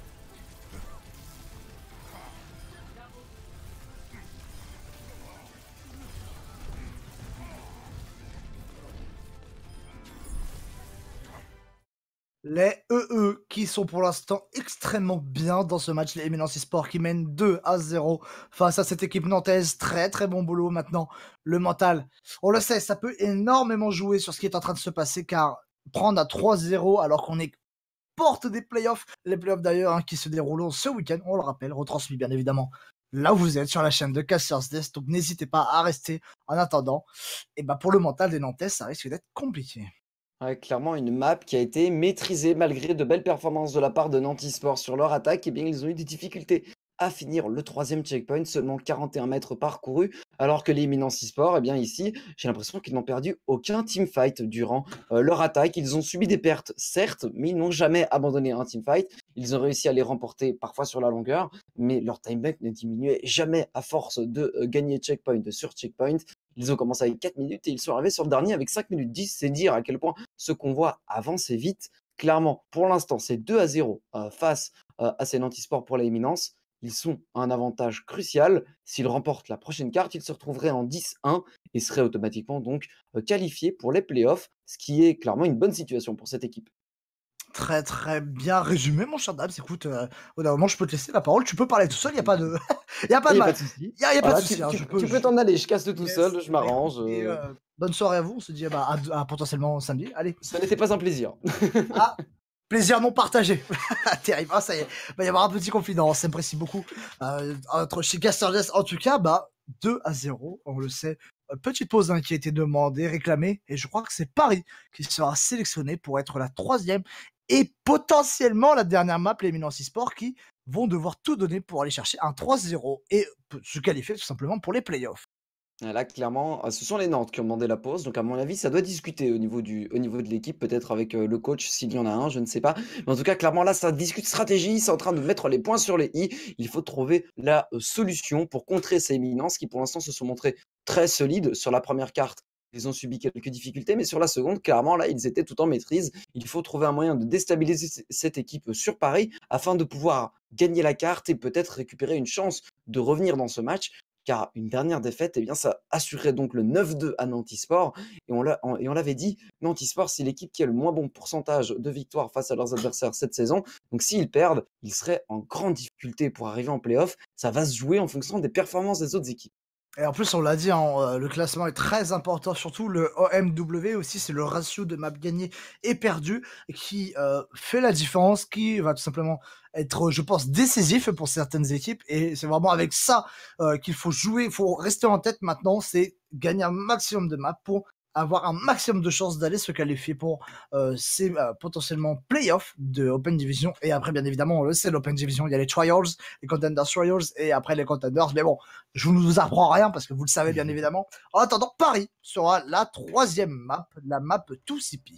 Les E E qui sont pour l'instant extrêmement bien dans ce match, les Eminence eSports qui mènent deux à zéro face à cette équipe nantaise. Très très bon boulot maintenant. Le mental, on le sait, ça peut énormément jouer sur ce qui est en train de se passer car prendre à trois zéro alors qu'on est porte des playoffs, les playoffs d'ailleurs hein, qui se déroulent ce week-end, on le rappelle, retransmis bien évidemment là où vous êtes sur la chaîne de Casters Death, donc n'hésitez pas à rester en attendant. Et bah pour le mental des Nantais, ça risque d'être compliqué. Ouais, clairement une map qui a été maîtrisée malgré de belles performances de la part de Nantes eSports sur leur attaque. Et bien ils ont eu des difficultés à finir le troisième checkpoint, seulement quarante et un mètres parcourus, alors que les Eminence eSports, eh bien ici, j'ai l'impression qu'ils n'ont perdu aucun teamfight durant euh, leur attaque. Ils ont subi des pertes, certes, mais ils n'ont jamais abandonné un teamfight. Ils ont réussi à les remporter parfois sur la longueur, mais leur timeback ne diminuait jamais à force de euh, gagner checkpoint sur checkpoint. Ils ont commencé avec quatre minutes et ils sont arrivés sur le dernier avec cinq minutes dix. C'est dire à quel point ce convoi avançait vite. Clairement, pour l'instant, c'est deux à zéro euh, face euh, à ces Nantes eSports pour les Eminence. Ils sont à un avantage crucial. S'ils remportent la prochaine carte, ils se retrouveraient en dix un et seraient automatiquement donc euh, qualifiés pour les playoffs, ce qui est clairement une bonne situation pour cette équipe. Très très bien résumé mon cher Dabs, écoute, euh, au d'un moment je peux te laisser la parole, tu peux parler tout seul, il n'y a pas de y a pas Il de n'y a pas mal. de souci. Il y a, y a Voilà, pas de souci, tu, hein, tu- je peux... tu peux je- t'en aller, je casse tout Yes. seul, je Bah, m'arrange. écoute, et, euh, euh, bonne soirée à vous, on se dit bah, à, à potentiellement samedi, allez. Ça n'était pas un plaisir. Ah, plaisir non partagé. Terrible. Ah, ça y est. Il va y avoir un petit confident. Ça me précise beaucoup. Euh, entre chez Casters, en tout cas, bah, deux à zéro. On le sait. Euh, Petite pause hein, qui a été demandée, réclamée. Et je crois que c'est Paris qui sera sélectionné pour être la troisième et potentiellement la dernière map, les Eminence eSports, qui vont devoir tout donner pour aller chercher un trois zéro et se qualifier tout simplement pour les playoffs. Là, clairement, euh, ce sont les Nantes qui ont demandé la pause. Donc, à mon avis, ça doit discuter au niveau du, au niveau de l'équipe, peut-être avec euh, le coach, s'il y en a un, je ne sais pas. Mais en tout cas, clairement, là, ça discute stratégie. C'est en train de mettre les points sur les i. Il faut trouver la euh, solution pour contrer ces éminences qui, pour l'instant, se sont montrées très solides. Sur la première carte, ils ont subi quelques difficultés, mais sur la seconde, clairement, là, ils étaient tout en maîtrise. Il faut trouver un moyen de déstabiliser c- cette équipe sur Paris afin de pouvoir gagner la carte et peut-être récupérer une chance de revenir dans ce match. Car une dernière défaite, eh bien, ça assurerait donc le neuf deux à Nantes eSports. Et on l'a- on- et on l'avait dit, Nantes eSports, c'est l'équipe qui a le moins bon pourcentage de victoires face à leurs adversaires cette saison. Donc s'ils perdent, ils seraient en grande difficulté pour arriver en playoff. Ça va se jouer en fonction des performances des autres équipes. Et en plus, on l'a dit, hein, euh, le classement est très important, surtout le O M W aussi, c'est le ratio de maps gagnées et perdues qui euh, fait la différence, qui va tout simplement être, je pense, décisif pour certaines équipes. Et c'est vraiment avec ça euh, qu'il faut jouer, il faut rester en tête maintenant, c'est gagner un maximum de maps pour avoir un maximum de chances d'aller se qualifier pour euh, ces euh, potentiellement playoffs de Open Division. Et après, bien évidemment, on le sait, l'Open Division, il y a les Trials, les Contenders Trials, et après les Contenders. Mais bon, je ne vous apprends rien parce que vous le savez bien évidemment. En attendant, Paris sera la troisième map, la map deux C P.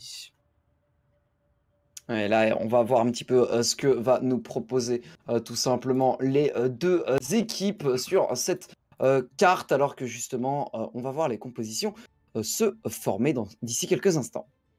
Et là, on va voir un petit peu euh, ce que va nous proposer euh, tout simplement les euh, deux euh, équipes sur cette euh, carte, alors que justement, euh, on va voir les compositions euh, se former dans- d'ici quelques instants.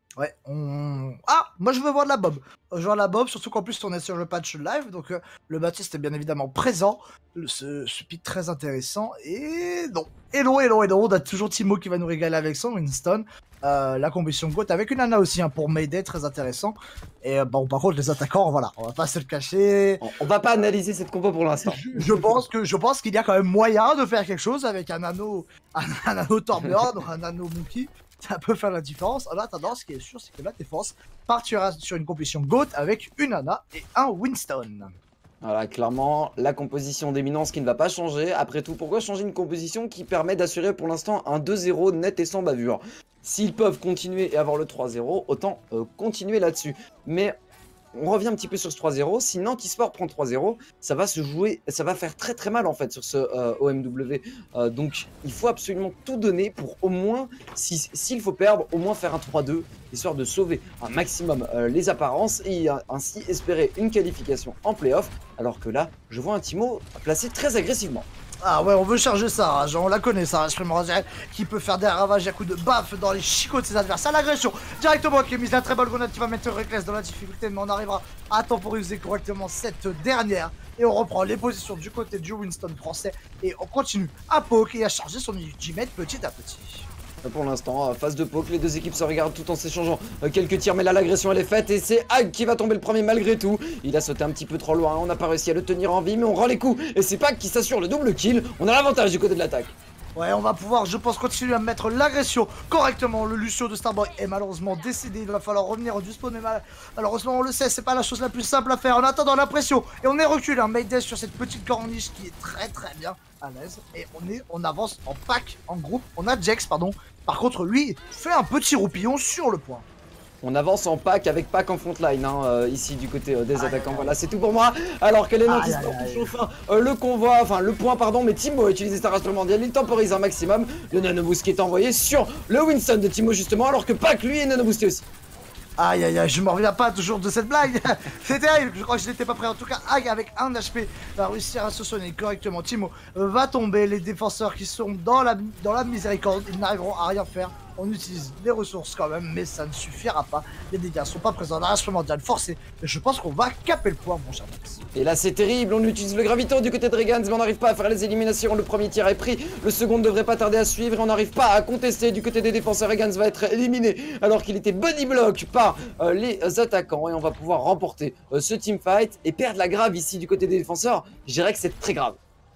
Ouais, on... Ah, moi je veux voir de la Bob. Je veux voir de la Bob, surtout qu'en plus on est sur le patch live, donc euh, le Baptiste est bien évidemment présent. Le- ce, ce pic très intéressant. Et non, et non, et non, et non, on a toujours Timo qui va nous régaler avec son Winston. Euh, la combinaison GOAT avec une Ana aussi hein, pour Mayday, très intéressant. Et euh, bon, par contre, les attaquants, voilà, on va pas se le cacher. On, on va pas analyser cette compo pour l'instant. Je, je pense que je pense qu'il y a quand même moyen de faire quelque chose avec un anneau, un, un anneau Torbjorn ou un anneau Monkey. Ça peut faire la différence. En attendant, ce qui est sûr, c'est que la défense partira sur une compétition GOAT avec une Ana et un Winston. Voilà, clairement, la composition d'éminence qui ne va pas changer. Après tout, pourquoi changer une composition qui permet d'assurer pour l'instant un deux zéro net et sans bavure? S'ils peuvent continuer et avoir le trois zéro, autant euh, continuer là-dessus. Mais on revient un petit peu sur ce trois zéro. Si Nantes eSport prend trois zéro, ça va se jouer, ça va faire très très mal en fait sur ce euh, O M W. Euh, donc il faut absolument tout donner pour au moins, s'il si, s'il faut perdre, au moins faire un trois deux, histoire de sauver un maximum euh, les apparences et euh, ainsi espérer une qualification en playoff. Alors que là, je vois un Timo placé très agressivement. Ah ouais, on veut charger ça, hein. On la connaît ça, Primordial, qui peut faire des ravages à coups de baffe dans les chicots de ses adversaires. L'agression, directement, qui mise la très bonne grenade qui va mettre Reckless dans la difficulté, mais on arrivera à temporiser correctement cette dernière. Et on reprend les positions du côté du Winston français, et on continue à poke et à charger son ultimate petit à petit. Pour l'instant, phase de poke, les deux équipes se regardent tout en s'échangeant quelques tirs, mais là l'agression elle est faite et c'est Hag qui va tomber le premier malgré tout. Il a sauté un petit peu trop loin, on n'a pas réussi à le tenir en vie, mais on rend les coups et c'est Hag qui s'assure le double kill. On a l'avantage du côté de l'attaque. Ouais, on va pouvoir, je pense, continuer à mettre l'agression correctement. Le Lucio de Starboy est malheureusement décédé. Il va falloir revenir du spawn. Mais mal... malheureusement, on le sait, c'est pas la chose la plus simple à faire. En attendant la pression, et on est reculé. Un Mayday sur cette petite corniche qui est très très bien à l'aise. Et on est, on avance en pack, en groupe. On a Jex, pardon. Par contre, lui, fait un petit roupillon sur le point. On avance en pack avec pack en frontline hein, euh, ici du côté euh, des aïe, attaquants. Aïe, voilà, c'est tout pour moi. Alors que les Nantes eSport touchent enfin euh, le convoi, enfin le point, pardon. Mais Timo a utilisé sa race mondiale, il temporise un maximum. Le nanoboost qui est envoyé sur le Winston de Timo justement, alors que pack lui est nanoboosté aussi. Aïe aïe aïe, je m'en reviens pas toujours de cette blague. C'est terrible, je crois que je n'étais pas prêt. En tout cas, Hag avec un H P va réussir à se sonner correctement. Timo va tomber. Les défenseurs qui sont dans la, dans la miséricorde, ils n'arriveront à rien faire. On utilise les ressources quand même, mais ça ne suffira pas. Les dégâts sont pas présents. La race mondiale forcée. Et je pense qu'on va caper le point, mon cher Max. Et là, c'est terrible. On utilise le graviton du côté de Regans, mais on n'arrive pas à faire les éliminations. Le premier tir est pris. Le second ne devrait pas tarder à suivre. Et on n'arrive pas à contester du côté des défenseurs. Regans va être éliminé alors qu'il était body block par euh, les attaquants. Et on va pouvoir remporter euh, ce teamfight et perdre la grave ici du côté des défenseurs. Je dirais que c'est très grave.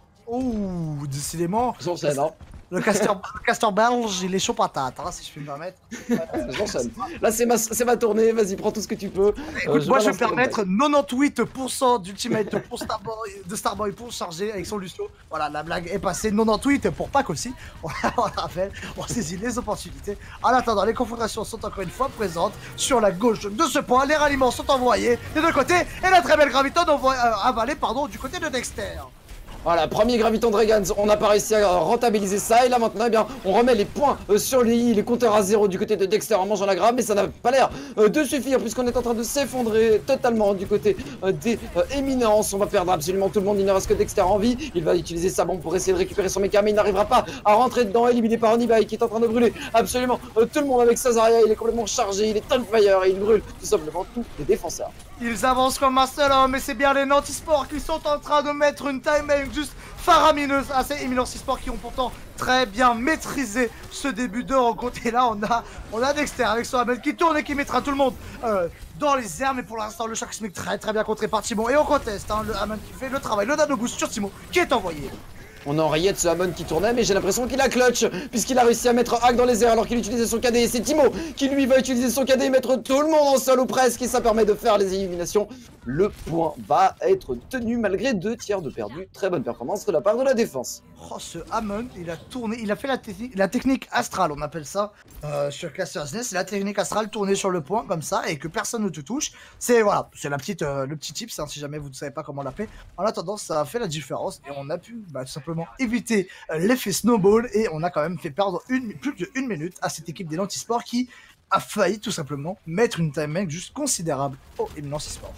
Ouh, décidément. J'enchaîne, hein. Le casteur, le casteur belge, il est chaud patate, hein, si je puis me permettre. J'enchaîne. Là, c'est ma, ma tournée. Vas-y, prends tout ce que tu peux. Écoute, euh, je moi, je vais me permettre quatre-vingt-dix-huit pour cent d'ultimate pour Starboy, de Starboy pour charger avec son Lucio. Voilà, la blague est passée. quatre-vingt-dix-huit pour Pack aussi. On rappelle, on saisit les opportunités. En attendant, les confrontations sont encore une fois présentes sur la gauche de ce point. Les ralliements sont envoyés des deux côtés. Et la très belle graviton envoyée, euh, avalée pardon, du côté de Dexter. Voilà, premier graviton de Regans, on n'a pas réussi à rentabiliser ça. Et là maintenant, eh bien, on remet les points euh, sur les i, les compteurs à zéro du côté de Dexter en mangeant la grave. Mais ça n'a pas l'air euh, de suffire puisqu'on est en train de s'effondrer totalement du côté euh, des euh, éminences. On va perdre absolument tout le monde, il ne reste que Dexter en vie. Il va utiliser sa bombe pour essayer de récupérer son méca, mais il n'arrivera pas à rentrer dedans. Éliminé par Onibai qui est en train de brûler absolument euh, tout le monde avec sa Zarya. Il est complètement chargé, il est on fire et il brûle tout simplement tous les défenseurs. Ils avancent comme un seul homme et c'est bien les Nantes eSport qui sont en train de mettre une timing juste faramineuse à ces Éminence eSport qui ont pourtant très bien maîtrisé ce début de rencontre. Et là on a on a Dexter avec son Hamel qui tourne et qui mettra tout le monde euh, dans les airs. Mais pour l'instant le choc se met très très bien contré par Timo. Et on conteste hein, le Hamel qui fait le travail. Le nano boost sur Timo qui est envoyé. On a enrayé de ce Hamon qui tournait, mais j'ai l'impression qu'il a clutch puisqu'il a réussi à mettre Hag dans les airs alors qu'il utilisait son K D. Et c'est Timo qui lui va utiliser son K D et mettre tout le monde en sol ou presque, et ça permet de faire les éliminations. Le point va être tenu malgré deux tiers de perdu. Très bonne performance de la part de la défense. Oh, ce Hamon, il a tourné, il a fait la, la technique astrale, on appelle ça euh, sur Caster's Nest. C'est la technique astrale tournée sur le point comme ça et que personne ne te touche. C'est voilà, c'est la petite, euh, le petit tips hein, si jamais vous ne savez pas comment l'appeler. En attendant, ça a fait la différence et on a pu bah, tout simplement éviter euh, l'effet snowball et on a quand même fait perdre une, plus d'une minute à cette équipe des Nantes eSport qui a failli tout simplement mettre une timing juste considérable au Éminence eSport.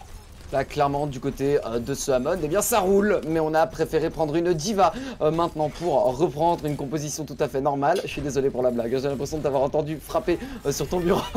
Là, clairement, du côté euh, de ce Hamon, eh bien, ça roule, mais on a préféré prendre une diva euh, maintenant pour reprendre une composition tout à fait normale. Je suis désolé pour la blague, j'ai l'impression de t'avoir entendu frapper euh, sur ton bureau.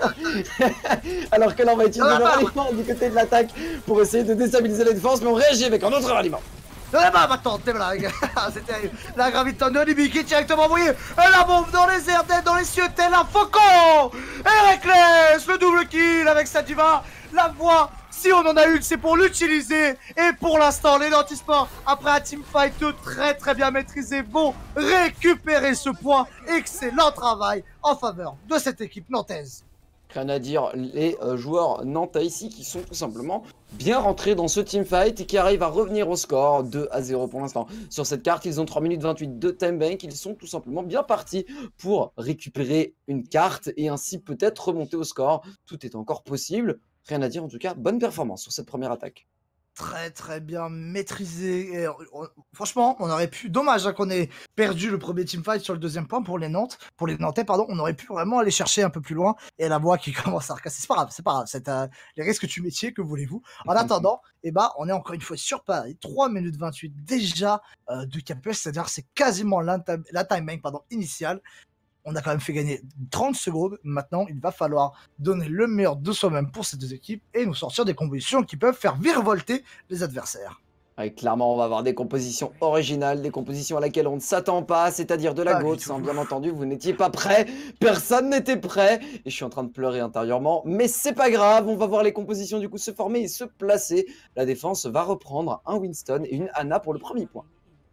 Alors que là, on va utiliser le ralliement du côté de l'attaque pour essayer de déstabiliser la défense, mais on réagit avec un autre ralliement. Eh bah maintenant, t'es blague. C'était la graviton de Libby qui est directement envoyée. Et la bombe dans les airs, tête dans les cieux, tel un faucon. Et Reckless, le double kill avec sa diva. La voix, si on en a une, c'est pour l'utiliser. Et pour l'instant, les Nantisports, après un teamfight très très bien maîtrisé, vont récupérer ce point. Excellent travail en faveur de cette équipe nantaise. Rien à dire, les euh, joueurs nantais ici qui sont tout simplement bien rentrés dans ce teamfight et qui arrivent à revenir au score deux à zéro pour l'instant. Sur cette carte, ils ont trois minutes vingt-huit de time bank, ils sont tout simplement bien partis pour récupérer une carte et ainsi peut-être remonter au score. Tout est encore possible, rien à dire en tout cas, bonne performance sur cette première attaque. Très très bien maîtrisé. Et, on, franchement, on aurait pu. Dommage hein, qu'on ait perdu le premier teamfight sur le deuxième point pour les Nantes, pour les Nantais, pardon. On aurait pu vraiment aller chercher un peu plus loin. Et la voix qui commence à recasser. C'est pas grave, c'est pas grave. C'est euh, les risques du métier, que voulez-vous. En attendant, eh ben, on est encore une fois sur Paris. trois minutes vingt-huit déjà euh, de K P S, c'est-à-dire c'est quasiment la, la time bank pardon, initiale. On a quand même fait gagner trente secondes. Maintenant, il va falloir donner le meilleur de soi-même pour ces deux équipes et nous sortir des compositions qui peuvent faire virevolter les adversaires. Ouais, clairement, on va avoir des compositions originales, des compositions à laquelle on ne s'attend pas, c'est-à-dire de la goutte. Hein, bien entendu, vous n'étiez pas prêts, personne n'était prêt, et je suis en train de pleurer intérieurement, mais c'est pas grave, on va voir les compositions du coup se former et se placer. La défense va reprendre un Winston et une Ana pour le premier point.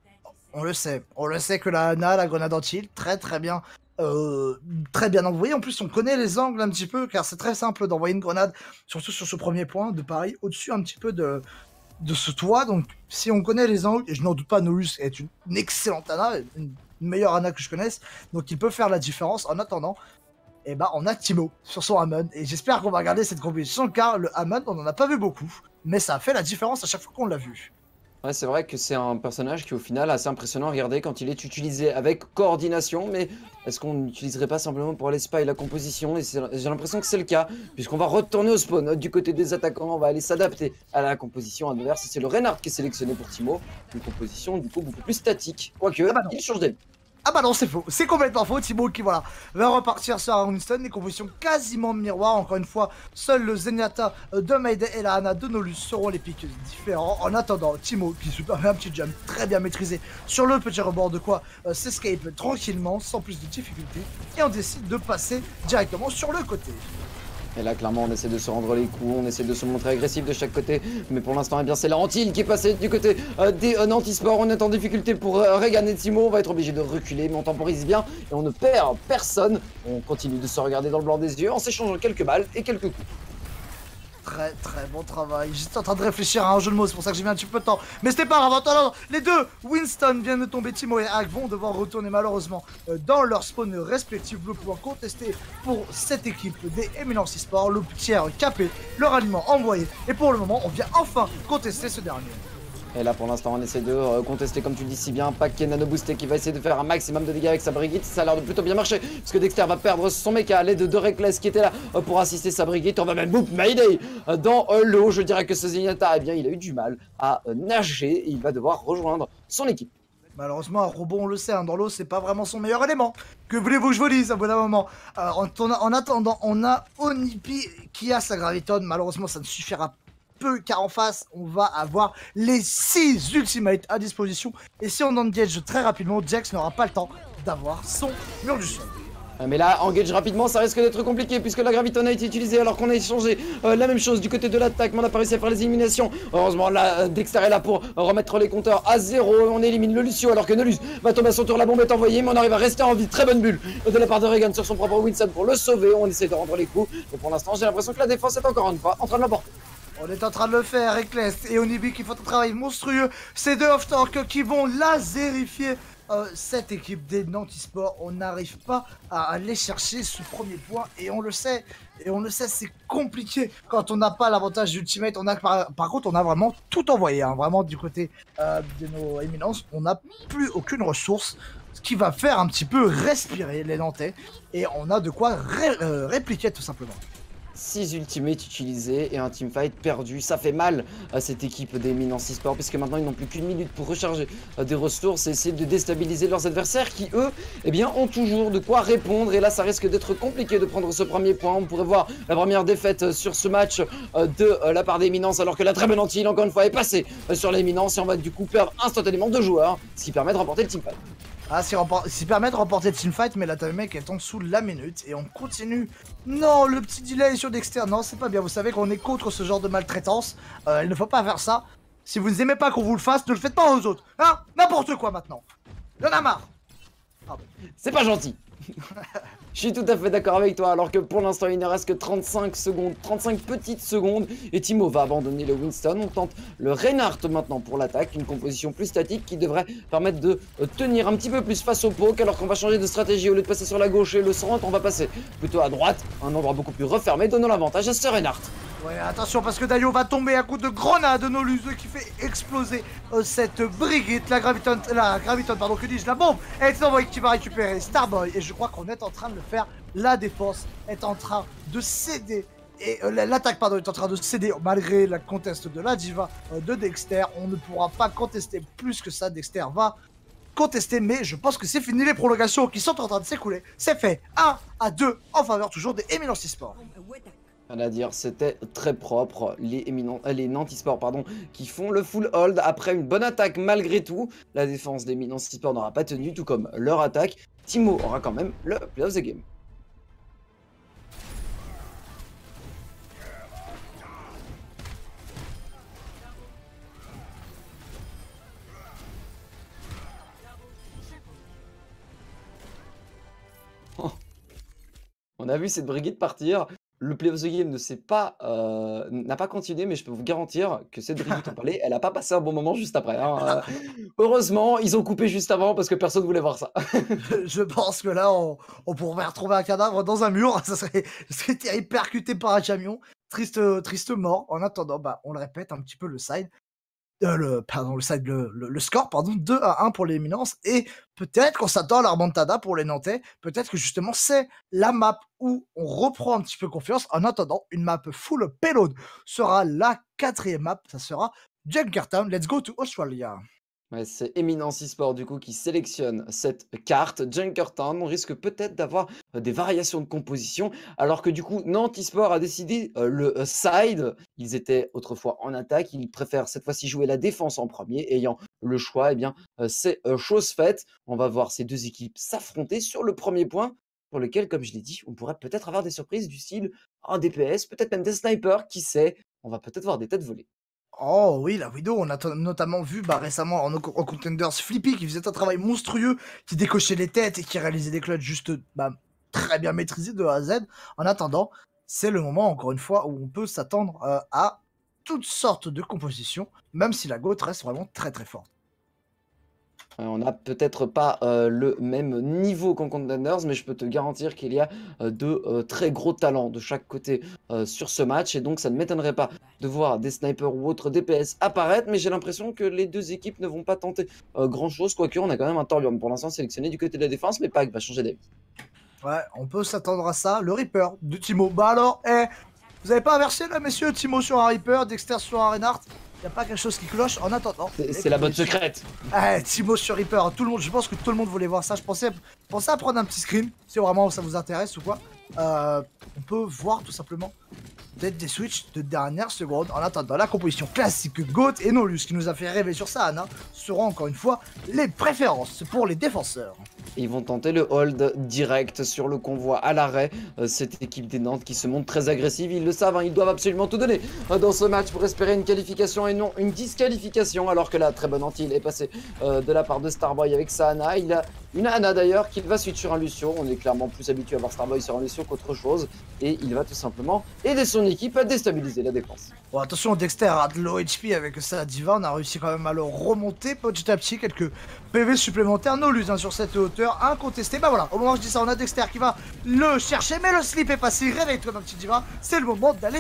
On le sait, on le sait que la Ana, la grenade anti-heal, très très bien. Euh, très bien envoyé. En plus, on connaît les angles un petit peu, car c'est très simple d'envoyer une grenade, surtout sur ce premier point, de pareil, au-dessus un petit peu de, de ce toit. Donc, si on connaît les angles, et je n'en doute pas, Nolus est une, une excellente Ana, une, une meilleure Ana que je connaisse, donc il peut faire la différence. En attendant, eh ben, on a Timo sur son Hamon, et j'espère qu'on va garder cette compétition, car le Hamon, on n'en a pas vu beaucoup, mais ça a fait la différence à chaque fois qu'on l'a vu. Ouais, c'est vrai que c'est un personnage qui au final est assez impressionnant à regarder quand il est utilisé avec coordination, mais est-ce qu'on n'utiliserait pas simplement pour aller spy la composition? Et j'ai l'impression que c'est le cas, puisqu'on va retourner au spawn du côté des attaquants, on va aller s'adapter à la composition adverse, et c'est le Reinhardt qui est sélectionné pour Timo, une composition du coup beaucoup plus statique, quoique ah bah il change d'avis. Ah bah non, c'est faux, c'est complètement faux. Timo qui voilà va repartir sur un Winston, des compositions quasiment miroirs. Encore une fois, seul le Zenyatta de Mayday et la Ana de Nolus seront les pics différents. En attendant, Timo qui se permet un petit jump très bien maîtrisé sur le petit rebord, de quoi euh, s'escape tranquillement, sans plus de difficultés. Et on décide de passer directement sur le côté. Et là, clairement, on essaie de se rendre les coups, on essaie de se montrer agressif de chaque côté. Mais pour l'instant, eh bien, c'est la Antille qui est passée du côté euh, des euh, Nantisports. On est en difficulté pour euh, Regan et Timo. On va être obligé de reculer, mais on temporise bien. Et on ne perd personne. On continue de se regarder dans le blanc des yeux en s'échangeant quelques balles et quelques coups. Très très bon travail. J'étais en train de réfléchir à un jeu de mots, c'est pour ça que j'ai mis un petit peu de temps. Mais c'était pas grave. Attends, les deux Winston viennent de tomber. Timo et Hack vont devoir retourner malheureusement dans leur spawn respectif. Le point contesté pour cette équipe des Eminence Esports. Le tiers capé, le ralliement envoyé. Et pour le moment, on vient enfin contester ce dernier. Et là pour l'instant on essaie de euh, contester comme tu le dis si bien, Pack qui est nano boosté qui va essayer de faire un maximum de dégâts avec sa Brigitte. Ça a l'air de plutôt bien marcher puisque Dexter va perdre son mecha à l'aide de Reckless qui était là euh, pour assister sa Brigitte. On va même boop Mayday euh, dans euh, l'eau. Je dirais que ce Zenyatta, eh bien il a eu du mal à euh, nager et il va devoir rejoindre son équipe. Malheureusement, un robot, on le sait, hein, dans l'eau, c'est pas vraiment son meilleur élément. Que voulez-vous que je vous dise, à bout d'un moment euh, en, en attendant, on a Onipi qui a sa Graviton. Malheureusement, ça ne suffira pas. Peu, car en face on va avoir les six ultimates à disposition, et si on engage très rapidement, Jax n'aura pas le temps d'avoir son mur du son. Mais là, engage rapidement, ça risque d'être compliqué puisque la Graviton a été utilisée alors qu'on a échangé euh, la même chose du côté de l'attaque, mais on n'a pas réussi à faire les éliminations. Heureusement, là, Dexter est là pour remettre les compteurs à zéro. On élimine le Lucio alors que Nolus va tomber à son tour. La bombe est envoyée, mais on arrive à rester en vie. Très bonne bulle de la part de Regan sur son propre Winston pour le sauver. On essaie de rendre les coups, mais pour l'instant, j'ai l'impression que la défense est encore une fois en train de l'emporter. On est en train de le faire, Reckless et Onibi qui font un travail monstrueux. Ces deux off-tank qui vont laserifier euh, cette équipe des Nantisports. On n'arrive pas à aller chercher ce premier point, et on le sait. Et on le sait, c'est compliqué quand on n'a pas l'avantage d'ultimate. On a par, par contre, on a vraiment tout envoyé, hein, vraiment du côté euh, de nos éminences. On n'a plus aucune ressource, ce qui va faire un petit peu respirer les Nantais. Et on a de quoi ré euh, répliquer tout simplement. six ultimates utilisés et un teamfight perdu. Ça fait mal à cette équipe d'Eminence eSport puisque maintenant ils n'ont plus qu'une minute pour recharger des ressources et essayer de déstabiliser leurs adversaires qui eux eh bien, ont toujours de quoi répondre. Et là ça risque d'être compliqué de prendre ce premier point. On pourrait voir la première défaite sur ce match de la part d'Eminence alors que la très bonne Antil encore une fois est passée sur l'Eminence et on va du coup perdre instantanément deux joueurs, ce qui permet de remporter le teamfight. Ah, c'est permet de remporter le teamfight, mais là t'as le mec est en dessous de la minute et on continue. Non, le petit delay sur Dexter, non, c'est pas bien. Vous savez qu'on est contre ce genre de maltraitance. Euh, il ne faut pas faire ça. Si vous n'aimez pas qu'on vous le fasse, ne le faites pas aux autres. Hein, n'importe quoi maintenant. Y'en a marre. C'est pas gentil. Je suis tout à fait d'accord avec toi, alors que pour l'instant il ne reste que trente-cinq secondes, trente-cinq petites secondes, et Timo va abandonner le Winston. On tente le Reinhardt maintenant pour l'attaque, une composition plus statique qui devrait permettre de tenir un petit peu plus face au poke, alors qu'on va changer de stratégie. Au lieu de passer sur la gauche et le centre, on va passer plutôt à droite, un endroit beaucoup plus refermé, donnant l'avantage à ce Reinhardt. Ouais, attention parce que Dayo va tomber à coup de grenade de Nolus qui fait exploser euh, cette Brigitte. La Graviton, la Graviton, pardon, que dis-je, la bombe est envoyée qui va récupérer Starboy. Et je crois qu'on est en train de le faire. La défense est en train de céder. Et euh, l'attaque, pardon, est en train de céder malgré la conteste de la diva euh, de Dexter. On ne pourra pas contester plus que ça. Dexter va contester, mais je pense que c'est fini. Les prolongations qui sont en train de s'écouler. C'est fait. un à deux en faveur toujours des Eminence eSport. À dire, c'était très propre, les, éminents, les Nantes eSport pardon, qui font le full hold après une bonne attaque malgré tout. La défense des Eminence eSport n'aura pas tenu, tout comme leur attaque. Timo aura quand même le play of the game. Oh. On a vu cette Brigitte partir. Le play of the game ne s'est pas, euh, n'a pas continué, mais je peux vous garantir que cette Brigitte en parlait, elle n'a pas passé un bon moment juste après. Hein. Euh, heureusement, ils ont coupé juste avant parce que personne ne voulait voir ça. Je pense que là, on, on pourrait retrouver un cadavre dans un mur. Ça serait, ça serait terrible, percuté par un camion. Triste, triste mort. En attendant, bah, on le répète un petit peu le side. Euh, le, pardon, le, side, le, le, le score, pardon, deux à un pour les Eminence, et peut-être qu'on s'attend à la remontada pour les Nantais, peut-être que justement c'est la map où on reprend un petit peu confiance. En attendant, une map full payload sera la quatrième map, ça sera Junkertown. Let's go to Australia. Ouais, c'est Eminence eSport du coup qui sélectionne cette carte Junkertown. On risque peut-être d'avoir euh, des variations de composition, alors que du coup Nantes eSport a décidé euh, le euh, side. Ils étaient autrefois en attaque, ils préfèrent cette fois-ci jouer la défense en premier, ayant le choix. Eh bien, euh, c'est euh, chose faite. On va voir ces deux équipes s'affronter sur le premier point, pour lequel, comme je l'ai dit, on pourrait peut-être avoir des surprises du style un D P S, peut-être même des snipers, qui sait. On va peut-être voir des têtes volées. Oh oui, la Widow, on a notamment vu bah, récemment en, en Contenders Flippy qui faisait un travail monstrueux, qui décochait les têtes et qui réalisait des clutches juste bah, très bien maîtrisés de A à Z. En attendant, c'est le moment, encore une fois, où on peut s'attendre euh, à toutes sortes de compositions, même si la GOAT reste vraiment très très forte. Euh, on n'a peut-être pas euh, le même niveau qu'en Contenders, mais je peux te garantir qu'il y a euh, de euh, très gros talents de chaque côté euh, sur ce match. Et donc, ça ne m'étonnerait pas de voir des snipers ou autres D P S apparaître. Mais j'ai l'impression que les deux équipes ne vont pas tenter euh, grand-chose. Quoique, on a quand même un Thorium pour l'instant sélectionné du côté de la défense, mais Pac va changer d'avis. Ouais, on peut s'attendre à ça. Le Reaper de Timo. Bah alors, eh, vous avez pas inversé là, messieurs? Timo sur un Reaper, Dexter sur un Reinhardt. Y a pas quelque chose qui cloche en attendant. C'est la bonne secrète. Ah, Timo sur Reaper, tout le monde, je pense que tout le monde voulait voir ça. Je pensais, pensais à prendre un petit screen, si vraiment ça vous intéresse ou quoi. Euh, on peut voir tout simplement peut-être des switches de dernière seconde. En attendant, la composition classique GOAT et Nolus qui nous a fait rêver sur ça, Anna, seront encore une fois les préférences pour les défenseurs. Ils vont tenter le hold direct sur le convoi à l'arrêt. Euh, cette équipe des Nantes qui se montre très agressive, ils le savent, hein, ils doivent absolument tout donner euh, dans ce match pour espérer une qualification et non une disqualification. Alors que la très bonne Antil est passée euh, de la part de Starboy avec sa Ana. Il a une Ana d'ailleurs qui va switch sur un Lucio. On est clairement plus habitué à voir Starboy sur un Lucio qu'autre chose. Et il va tout simplement aider son équipe à déstabiliser la défense. Bon, attention, Dexter a de low H P avec sa diva. On a réussi quand même à le remonter petit à petit. Quelques P V supplémentaires. Nolus hein, sur cette hauteur. Incontesté. Bah voilà, au moment où je dis ça, on a Dexter qui va le chercher. Mais le slip est passé. Réveille-toi, ma petite diva. C'est le moment d'aller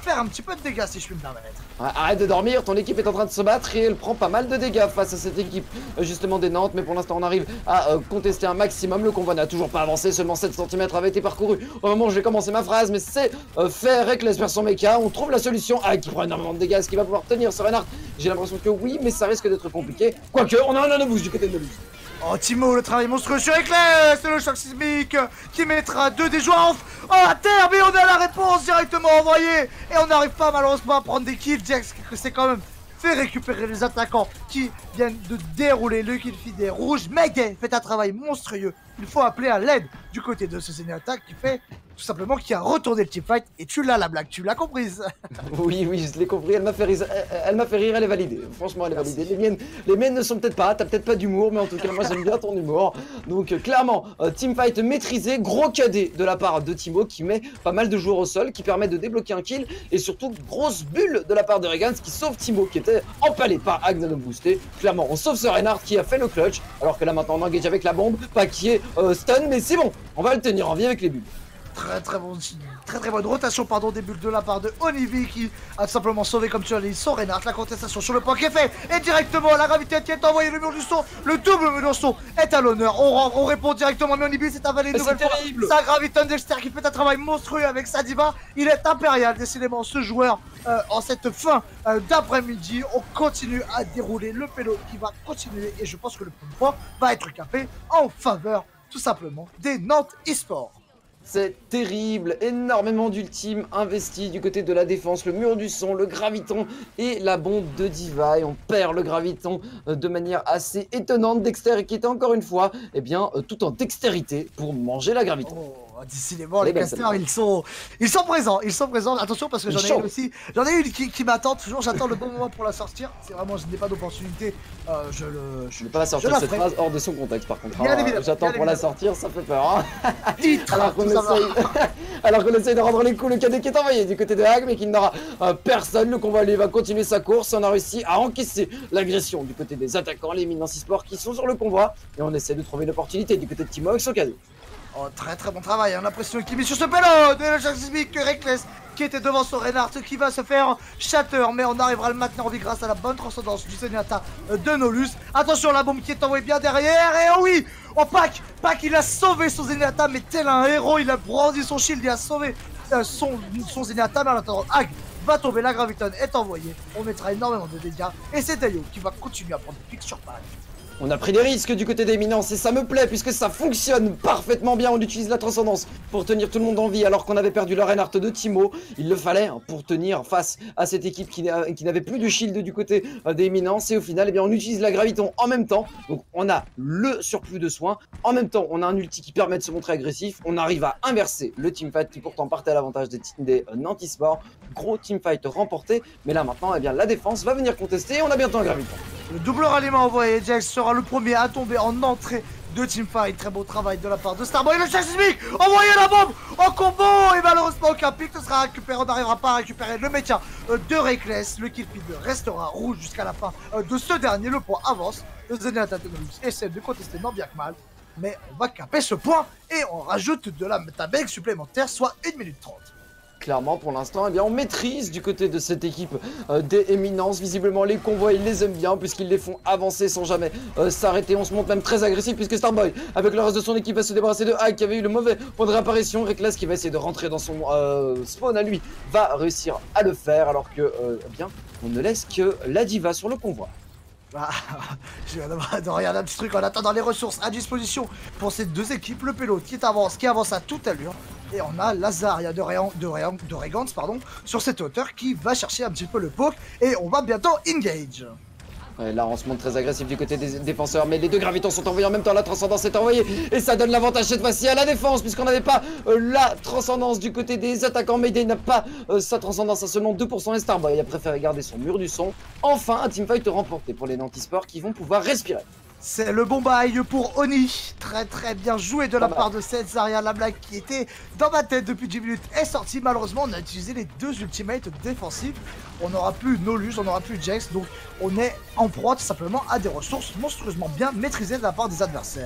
faire un petit peu de dégâts si je puis me permettre. Arrête de dormir, ton équipe est en train de se battre et elle prend pas mal de dégâts face à cette équipe euh, justement des Nantes. Mais pour l'instant on arrive à euh, contester un maximum. Le convoi n'a toujours pas avancé, seulement sept centimètres avait été parcouru au moment où j'ai commencé ma phrase. Mais c'est euh, fait, Reckless perd son mecha, on trouve la solution. Ah, qui prend énormément de dégâts, est-ce qu'il va pouvoir tenir ce Reinhardt? J'ai l'impression que oui, mais ça risque d'être compliqué. Quoique, on a un nanoboost du côté de Nobus. Oh Timo, le travail monstrueux sur Reckless, c'est le choc sismique qui mettra deux des joueurs en... à terre, mais on a la réponse directement envoyée. Et on n'arrive pas malheureusement à prendre des kills. Jax, c'est quand même fait récupérer les attaquants qui viennent de dérouler le kill feed des rouges. Mayday fait un travail monstrueux. Il faut appeler à l'aide du côté de ce Zenyatta qui fait tout simplement qui a retourné le teamfight. Et tu l'as la blague, tu l'as comprise. Oui, oui, je l'ai compris, elle m'a fait rire, elle m'a fait rire, elle est validée. Franchement, elle est validée. Les miennes, les miennes ne sont peut-être pas, t'as peut-être pas d'humour, mais en tout cas, moi j'aime bien ton humour. Donc euh, clairement, euh, teamfight maîtrisé, gros cadet de la part de Timo qui met pas mal de joueurs au sol, qui permet de débloquer un kill, et surtout grosse bulle de la part de Regans qui sauve Timo qui était empalé par Agnan boosté. Clairement, on sauve ce Reinhardt qui a fait le clutch, alors que là maintenant on engage avec la bombe, pas qui est euh, stun, mais c'est bon, on va le tenir en vie avec les bulles. Très très, bon, très très bonne rotation pardon, des bulles de la part de Onivi qui a simplement sauvé comme tu l'as dit son Reinhardt. La contestation sur le point qui est fait et directement la gravité qui est envoyée, le mur du son, le double mur du son est à l'honneur. On, on répond directement, mais Onivi s'est avalé une nouvelle fois. Sa gravité Dexter qui fait un travail monstrueux avec sa diva. Il est impérial décidément ce joueur euh, en cette fin euh, d'après-midi. On continue à dérouler le pélo qui va continuer et je pense que le point va être capé en faveur tout simplement des Nantes eSports. C'est terrible, énormément d'ultimes investis du côté de la défense, le mur du son, le graviton et la bombe de Diva. Et on perd le graviton de manière assez étonnante. Dexter qui était encore une fois, eh bien, tout en dextérité pour manger la graviton. Oh, décidément, les casters, ils sont, ils sont présents, ils sont présents. Attention parce que j'en ai une aussi, j'en ai une qui, qui m'attend toujours. J'attends le bon moment pour la sortir. C'est vraiment, je n'ai pas d'opportunité. Euh, je le, je ne vais pas sortir cette phrase hors de son contexte par contre. Hein, j'attends pour la sortir, ça fait peur. Hein. Alors qu'on essaye, alors qu'on essaye de rendre les coups, le cadet qui est envoyé du côté de Hag, mais qu'il n'aura euh, personne. Le convoi lui va continuer sa course. On a réussi à encaisser l'agression du côté des attaquants, les Éminence eSports qui sont sur le convoi, et on essaie de trouver une opportunité du côté de Timo avec son cadet. Oh, très très bon travail, hein, la pression qui met sur ce pélo de la Sismic Reckless qui était devant son Reinhardt qui va se faire shatter, mais on arrivera à le maintenir en vie grâce à la bonne transcendance du Zenyatta de Nolus. Attention, la bombe qui est envoyée bien derrière, et oh oui, oh Pac, Pac il a sauvé son Zenyatta, mais tel un héros, il a brandi son shield, il a sauvé euh, son, son Zenyatta, mais en attendant, Hag va tomber, la Graviton est envoyée, on mettra énormément de dégâts, et c'est Dayo qui va continuer à prendre des pics sur Pac. On a pris des risques du côté des Éminences et ça me plaît puisque ça fonctionne parfaitement bien. On utilise la transcendance pour tenir tout le monde en vie alors qu'on avait perdu le Reinhardt de Timo. Il le fallait hein, pour tenir face à cette équipe qui, qui n'avait plus de shield du côté euh, des Éminences. Et au final, eh bien, on utilise la graviton en même temps. Donc on a le surplus de soins. En même temps, on a un ulti qui permet de se montrer agressif. On arrive à inverser le teamfight qui pourtant partait à l'avantage des, des euh, Nantes eSports. Gros teamfight remporté. Mais là maintenant, eh bien, la défense va venir contester et on a bientôt un graviton. Le double ralliement envoyé, Jax sera le premier à tomber en entrée de teamfight. Très beau travail de la part de Starboy. Le choc sismique, envoyez la bombe en combo et malheureusement aucun pic ne sera récupéré. On n'arrivera pas à récupérer le métier de Reckless. Le kill feed restera rouge jusqu'à la fin de ce dernier. Le point avance. Le Zenyatta essaie de contester non bien que mal. Mais on va caper ce point et on rajoute de la métabag supplémentaire, soit une minute trente. Clairement, pour l'instant, eh bien, on maîtrise du côté de cette équipe euh, des Éminences. Visiblement, les convois, ils les aiment bien puisqu'ils les font avancer sans jamais euh, s'arrêter. On se montre même très agressif puisque Starboy, avec le reste de son équipe, va se débarrasser de Hag qui avait eu le mauvais point de réapparition. Reckless qui va essayer de rentrer dans son euh, spawn à lui, va réussir à le faire alors que, euh, eh bien, on ne laisse que la diva sur le convoi. Ah, je viens de regarder un petit truc en attendant les ressources à disposition pour ces deux équipes. Le pélo qui avance, qui avance à toute allure. Et on a Lazaria de, Réan, de, Réan, de Regans pardon, sur cette hauteur qui va chercher un petit peu le poke. Et on va bientôt engage. Ouais, là on se montre très agressif du côté des défenseurs, mais les deux gravitons sont envoyés en même temps, la transcendance est envoyée et ça donne l'avantage cette fois-ci à la défense puisqu'on n'avait pas euh, la transcendance du côté des attaquants. Mayday n'a pas euh, sa transcendance à seulement deux pour cent et Starboy a préféré garder son mur du son. Enfin un teamfight remporté pour les Nantes eSports qui vont pouvoir respirer. C'est le bon bail pour Oni, très très bien joué de la part de cette Zarya. La blague qui était dans ma tête depuis dix minutes est sortie. Malheureusement on a utilisé les deux ultimates défensifs. On n'aura plus Nolus, on n'aura plus Jax. Donc on est en proie tout simplement à des ressources monstrueusement bien maîtrisées de la part des adversaires.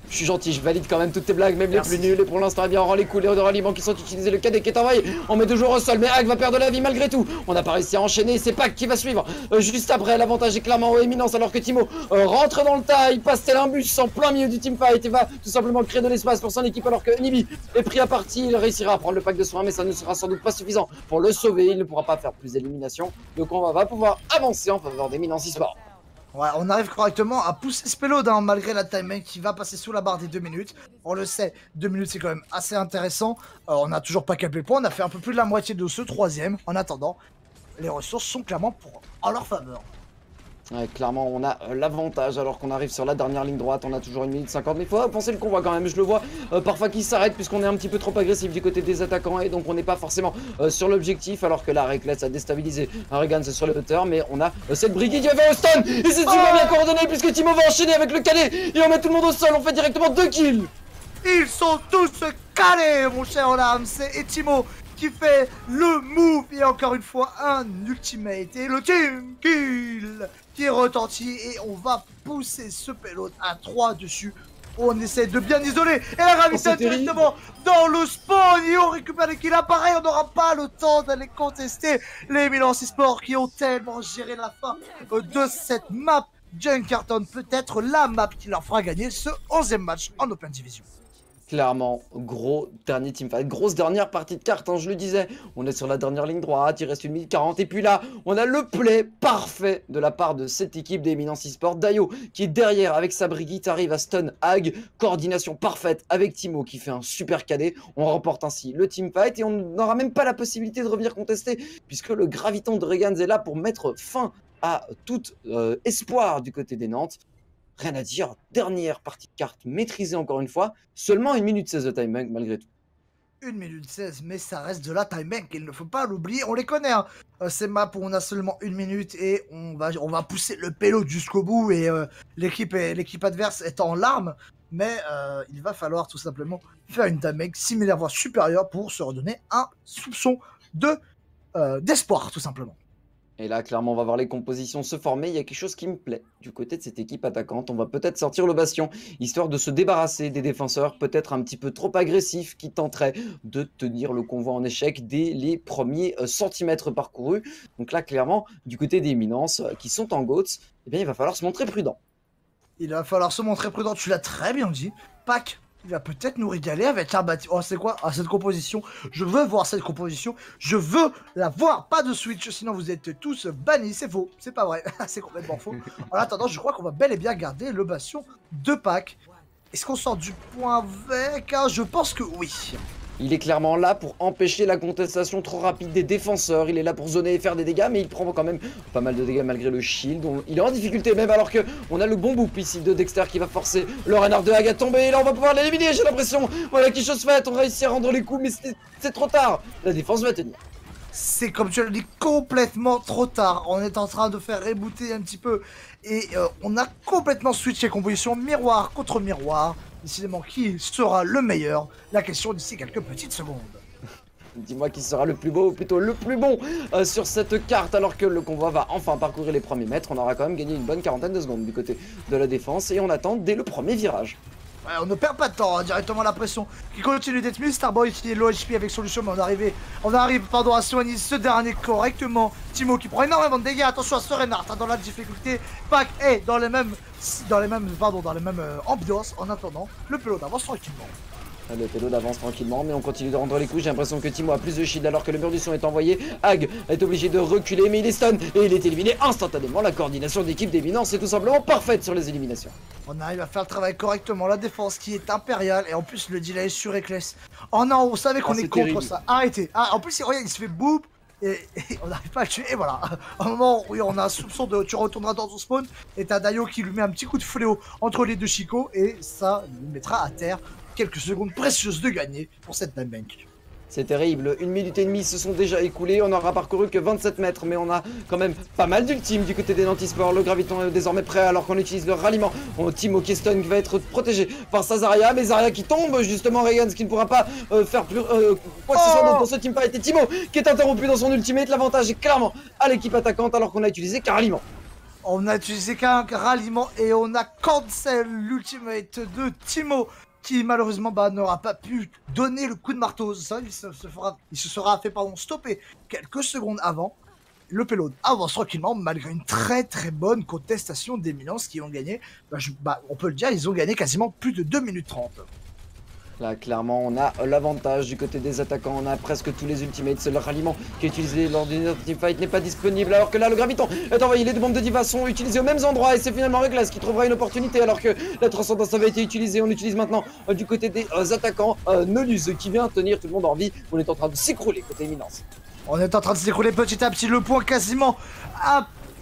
Je suis gentil, je valide quand même toutes tes blagues, même Merci. les plus nulles. Et pour l'instant, eh bien, on rend les coups, les ralliements qui sont utilisés, le cadet qui est envoyé. On met toujours au sol, mais Hag va perdre la vie malgré tout. On n'a pas réussi à enchaîner, c'est Pac qui va suivre. Euh, juste après, l'avantage est clairement aux éminences, alors que Timo euh, rentre dans le tas, il passe tel un bus en plein milieu du teamfight et va tout simplement créer de l'espace pour son équipe, alors que Nibi est pris à partie. Il réussira à prendre le pack de soins, mais ça ne sera sans doute pas suffisant pour le sauver. Il ne pourra pas faire plus d'élimination. Donc on va pouvoir avancer en faveur d'Eminence eSport. Ouais, on arrive correctement à pousser ce payload hein, malgré la timing qui va passer sous la barre des deux minutes. On le sait, deux minutes c'est quand même assez intéressant. Euh, on n'a toujours pas capé le point, on a fait un peu plus de la moitié de ce troisième. En attendant, les ressources sont clairement pour... en leur faveur. Ouais, clairement, on a euh, l'avantage alors qu'on arrive sur la dernière ligne droite. On a toujours une minute cinquante, mais il faut penser le convoi quand même. Je le vois euh, parfois qui s'arrête puisqu'on est un petit peu trop agressif du côté des attaquants et donc on n'est pas forcément euh, sur l'objectif. Alors que la Reckless a déstabilisé Regan sur le hauteur, mais on a euh, cette brigade qui va faire au stun et c'est super bien coordonné puisque Timo va enchaîner avec le cadet et on met tout le monde au sol. On fait directement deux kills. Ils sont tous calés, mon cher Olam. C'est Timo qui fait le move et encore une fois un ultimate et le team kill qui retentit et on va pousser ce payload à trois dessus. On essaie de bien isoler et la gravité Oh, directement dans le spawn et on récupère les kills. Pareil, on n'aura pas le temps d'aller contester les Eminence eSport qui ont tellement géré la fin de cette map. Junkerton peut être la map qui leur fera gagner ce onzième match en Open Division. Clairement, gros dernier teamfight, grosse dernière partie de cartes, hein, je le disais. On est sur la dernière ligne droite, il reste une minute quarante. Et puis là, on a le play parfait de la part de cette équipe d'Eminence eSport. Dayo qui est derrière avec sa brigade arrive à stun Hag. Coordination parfaite avec Timo qui fait un super cadet. On remporte ainsi le teamfight et on n'aura même pas la possibilité de revenir contester puisque le graviton de Regans est là pour mettre fin à tout euh, espoir du côté des Nantes. Rien à dire, dernière partie de cartes maîtrisée encore une fois, seulement une minute seize de time bank malgré tout. une minute seize, mais ça reste de la time bank, il ne faut pas l'oublier, on les connaît. Hein. Euh, ces maps où on a seulement une minute et on va, on va pousser le payload jusqu'au bout et euh, l'équipe l'équipe adverse est en larmes. Mais euh, il va falloir tout simplement faire une time bank similaire, voire supérieure pour se redonner un soupçon de euh, d'espoir, tout simplement. Et là, clairement, on va voir les compositions se former. Il y a quelque chose qui me plaît du côté de cette équipe attaquante. On va peut-être sortir le bastion, histoire de se débarrasser des défenseurs, peut-être un petit peu trop agressifs, qui tenteraient de tenir le convoi en échec dès les premiers euh, centimètres parcourus. Donc là, clairement, du côté des Eminences, euh, qui sont en GOATS, eh bien, il va falloir se montrer prudent. Il va falloir se montrer prudent, tu l'as très bien dit. Pac, il va peut-être nous régaler avec un bâtiment. Oh, c'est quoi? Ah, cette composition. Je veux voir cette composition. Je veux la voir. Pas de switch, sinon vous êtes tous bannis. C'est faux. C'est pas vrai. C'est complètement faux. En attendant, je crois qu'on va bel et bien garder le bastion de Pac. Est-ce qu'on sort du point avec? Ah, je pense que oui. Il est clairement là pour empêcher la contestation trop rapide des défenseurs. Il est là pour zoner et faire des dégâts, mais il prend quand même pas mal de dégâts malgré le shield. Il est en difficulté même alors que on a le bon boop ici de Dexter qui va forcer le renard de Hag à tomber. Et là on va pouvoir l'éliminer, j'ai l'impression. Voilà qui chose faite, on réussit à rendre les coups, mais c'est trop tard. La défense va tenir. C'est comme tu l'as dit, complètement trop tard. On est en train de faire rebooter un petit peu. Et euh, on a complètement switché composition miroir contre miroir. Décidément, qui sera le meilleur? La question d'ici quelques petites secondes. Dis-moi qui sera le plus beau, ou plutôt le plus bon euh, sur cette carte, alors que le convoi va enfin parcourir les premiers mètres. On aura quand même gagné une bonne quarantaine de secondes du côté de la défense. Et on attend dès le premier virage. Ouais, on ne perd pas de temps, hein, directement la pression qui continue d'être mise. Starboy qui est low H P avec solution, mais on arrive, on arrive pardon, à soigner ce dernier correctement. Timo qui prend énormément de dégâts, attention à ce Reinhardt hein, dans la difficulté. Pac est dans les mêmes, dans les mêmes, pardon, dans les mêmes euh, ambiances. En attendant, le pelot avance tranquillement. Le payload avance tranquillement, mais on continue de rendre les coups. J'ai l'impression que Timo a plus de shield alors que le mur du son est envoyé. Hag est obligé de reculer, mais il est stun et il est éliminé instantanément. La coordination d'équipe d'Eminence est tout simplement parfaite sur les éliminations. On arrive à faire le travail correctement. La défense qui est impériale et en plus le delay est sur Reckless. Oh non, vous savez qu'on Oh, est, est contre terrible. ça. Arrêtez. Ah, en plus, regarde, il se fait boop. Et, et on n'arrive pas à le tuer, et voilà. À un moment où on a un soupçon de tu retourneras dans ton spawn, et t'as Dayo qui lui met un petit coup de fléau entre les deux chicots, et ça lui mettra à terre quelques secondes précieuses de gagner pour cette time bank. C'est terrible, une minute et demie se sont déjà écoulées, on n'aura parcouru que vingt-sept mètres, mais on a quand même pas mal d'ultimes du côté des Nantes eSport. Le graviton est désormais prêt alors qu'on utilise le ralliement. On Timo qui est stun, qui va être protégé par sa Zarya, mais Zarya qui tombe, justement Regans qui ne pourra pas euh, faire plus euh, quoi que ce soit Oh dans ce teamfight. Et Timo qui est interrompu dans son ultimate, l'avantage est clairement à l'équipe attaquante alors qu'on a utilisé qu'un ralliement. On a utilisé qu'un ralliement et on a cancel l'ultimate de Timo qui malheureusement bah, n'aura pas pu donner le coup de marteau. Ça, il, se, se fera, il se sera fait pardon, stopper quelques secondes avant. Le payload avance tranquillement malgré une très très bonne contestation d'Eminence qui ont gagné. Bah, je, bah, on peut le dire, ils ont gagné quasiment plus de deux minutes trente. Là, clairement, on a l'avantage du côté des attaquants. On a presque tous les ultimates. Le ralliement qui est utilisé lors d'une teamfight n'est pas disponible. Alors que là, le graviton est envoyé. Les deux bombes de Diva sont utilisées aux mêmes endroits. Et c'est finalement Reckless qui trouvera une opportunité. Alors que la transcendance avait été utilisée. On l'utilise maintenant euh, du côté des euh, attaquants. Euh, Nolus qui vient tenir tout le monde en vie. On est en train de s'écrouler côté Éminence. On est en train de s'écrouler petit à petit. Le point quasiment à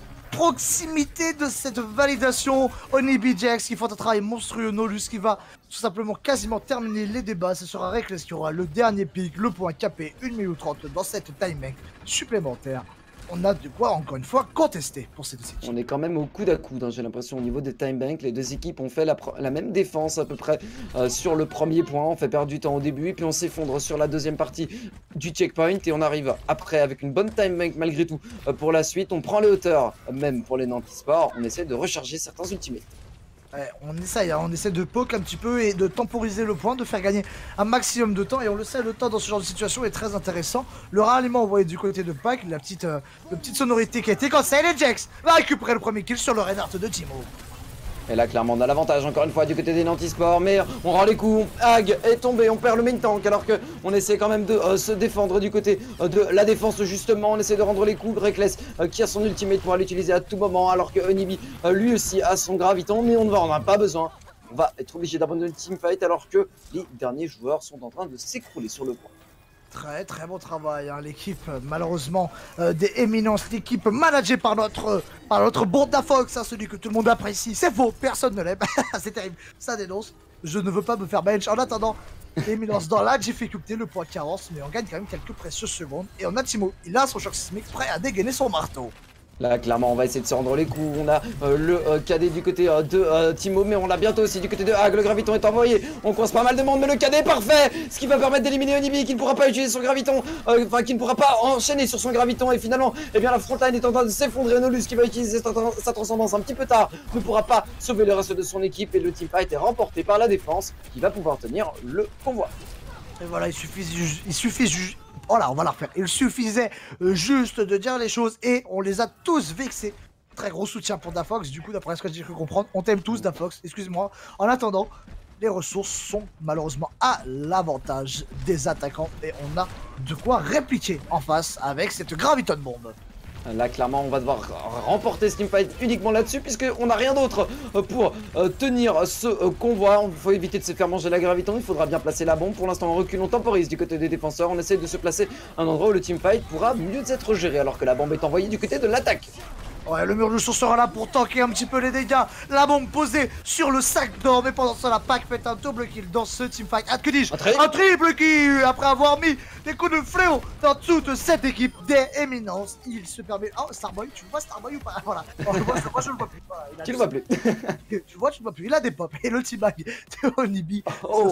proximité de cette validation. Onibi Jax qui font un travail monstrueux. Nolus qui va tout simplement quasiment terminer les débats. Ce sera Reckless qui aura le dernier pic. Le point capé une minute trente dans cette timing supplémentaire. On a de quoi encore une fois contester pour ces deux équipes. On est quand même au coude à coude, hein, j'ai l'impression au niveau des time banks. Les deux équipes ont fait la, la même défense à peu près euh, sur le premier point. On fait perdre du temps au début et puis on s'effondre sur la deuxième partie du checkpoint. Et on arrive après avec une bonne time bank malgré tout euh, pour la suite. On prend les hauteurs, même pour les Nantes Sport. On essaie de recharger certains ultimates. Ouais, on essaye, hein, on essaie de poke un petit peu et de temporiser le point, de faire gagner un maximum de temps. Et on le sait, le temps dans ce genre de situation est très intéressant. Le ralliement envoyé du côté de Pac, la petite, euh, la petite sonorité qui a été cancel. Et Jax va récupérer le premier kill sur le Reinhardt de Timo. Et là, clairement, on a l'avantage encore une fois du côté des Nantes Sport, mais on rend les coups. Hag est tombé, on perd le main tank alors que on essaie quand même de euh, se défendre du côté euh, de la défense justement. On essaie de rendre les coups. Reckless euh, qui a son ultimate pour l'utiliser à tout moment, alors que Onibi euh, lui aussi a son graviton, mais on ne va en a pas besoin. On va être obligé d'abandonner le teamfight alors que les derniers joueurs sont en train de s'écrouler sur le point. Très très bon travail, hein. L'équipe euh, malheureusement euh, des Éminences, l'équipe managée par notre euh, par notre bon Dafox, hein, celui que tout le monde apprécie. C'est faux, personne ne l'aime, c'est terrible, ça dénonce. Je ne veux pas me faire bench. En attendant, Éminence dans la difficulté, le point qui avance, mais on gagne quand même quelques précieuses secondes. Et on a Timo, il a son choc sismique prêt à dégainer son marteau. Là, clairement, on va essayer de se rendre les coups. On a euh, le euh, cadet du côté euh, de euh, Timo, mais on l'a bientôt aussi du côté de Hag. Le graviton est envoyé. On coince pas mal de monde, mais le cadet est parfait. Ce qui va permettre d'éliminer Onibi, qui ne pourra pas utiliser son graviton, euh, enfin, qui ne pourra pas enchaîner sur son graviton. Et finalement, eh bien, la frontline est en train de s'effondrer. Nolus, qui va utiliser sa, sa transcendance un petit peu tard, ne pourra pas sauver le reste de son équipe. Et le teamfight est remporté par la défense, qui va pouvoir tenir le convoi. Et voilà, il suffit, il suffit. Oh là, on va la refaire. Il suffisait euh, juste de dire les choses et on les a tous vexés. Très gros soutien pour Dafox. Du coup, d'après ce que j'ai cru comprendre, on t'aime tous, Dafox. Excuse-moi. En attendant, les ressources sont malheureusement à l'avantage des attaquants et on a de quoi répliquer en face avec cette graviton bombe. Là, clairement, on va devoir remporter ce teamfight uniquement là-dessus, puisqu'on n'a rien d'autre pour euh, tenir ce euh, convoi. Il faut éviter de se faire manger la graviton. Il faudra bien placer la bombe. Pour l'instant, on recule, on temporise du côté des défenseurs. On essaie de se placer à un endroit où le teamfight pourra mieux être géré, alors que la bombe est envoyée du côté de l'attaque. Ouais, le mur de source sera là pour tanker un petit peu les dégâts. La bombe posée sur le sac d'or. Mais pendant ça, la Pac fait un double kill dans ce teamfight. Ah, que dis-je? Un, un triple kill après avoir mis des coups de fléau dans toute cette équipe des Éminences. Il se permet. Oh, Starboy, tu vois Starboy ou pas? Voilà. Oh, moi, moi, je le vois plus. Voilà, tu le vois plus. Tu vois, tu le vois plus. Il a des pops. Et le teabag de Onibi. Oh,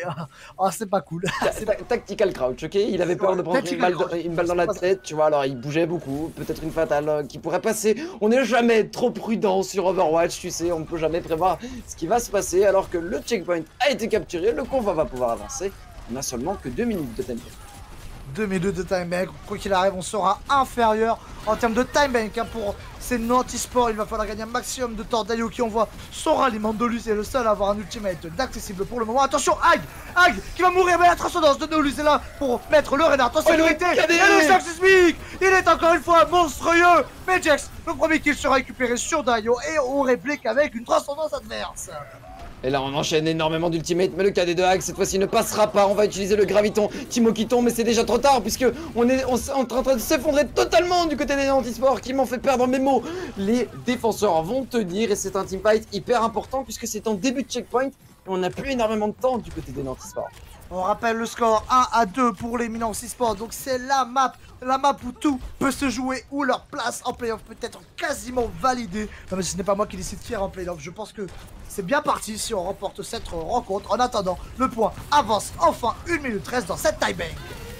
oh c'est pas cool. Pas... Tactical crouch, ok? Il avait peur de prendre une balle, de... une balle dans la tête, tu vois. Alors, il bougeait beaucoup. Peut-être une fatale qui pourrait passer. On n'est jamais trop prudent sur Overwatch, tu sais, on ne peut jamais prévoir ce qui va se passer alors que le checkpoint a été capturé, le convoi va pouvoir avancer. On n'a seulement que deux minutes de time bank. deux minutes de time bank, quoi qu'il arrive, on sera inférieur en termes de time bank hein, pour ces Nantes Sport. Il va falloir gagner un maximum de temps. Dayo qui envoie son ralliement. Nolus est le seul à avoir un ultimate d'accessible pour le moment. Attention, Hag Hag qui va mourir, mais la transcendance de Nolus est là pour mettre le Reinhardt en sécurité. Oh, et le choc sismique, il est encore une fois monstrueux. Mais Jax, le premier kill sera récupéré sur Dayo et on réplique avec une transcendance adverse. Et là on enchaîne énormément d'ultimate, mais le cadet de Hag cette fois-ci ne passera pas. On va utiliser le graviton. Timo qui tombe, mais c'est déjà trop tard puisque on est, on est en train de s'effondrer totalement du côté des Nantes Sport qui m'ont fait perdre mes mots. Les défenseurs vont tenir et c'est un teamfight hyper important puisque c'est en début de checkpoint et on n'a plus énormément de temps du côté des Nantes Sport. On rappelle le score un à deux pour les Nantes Sport. Donc c'est la map, la map où tout peut se jouer, où leur place en playoff peut être quasiment validée. Non mais ce n'est pas moi qui décide qui est en playoff. Je pense que c'est bien parti si on remporte cette rencontre. En attendant, le point avance enfin une minute treize dans cette tie bank.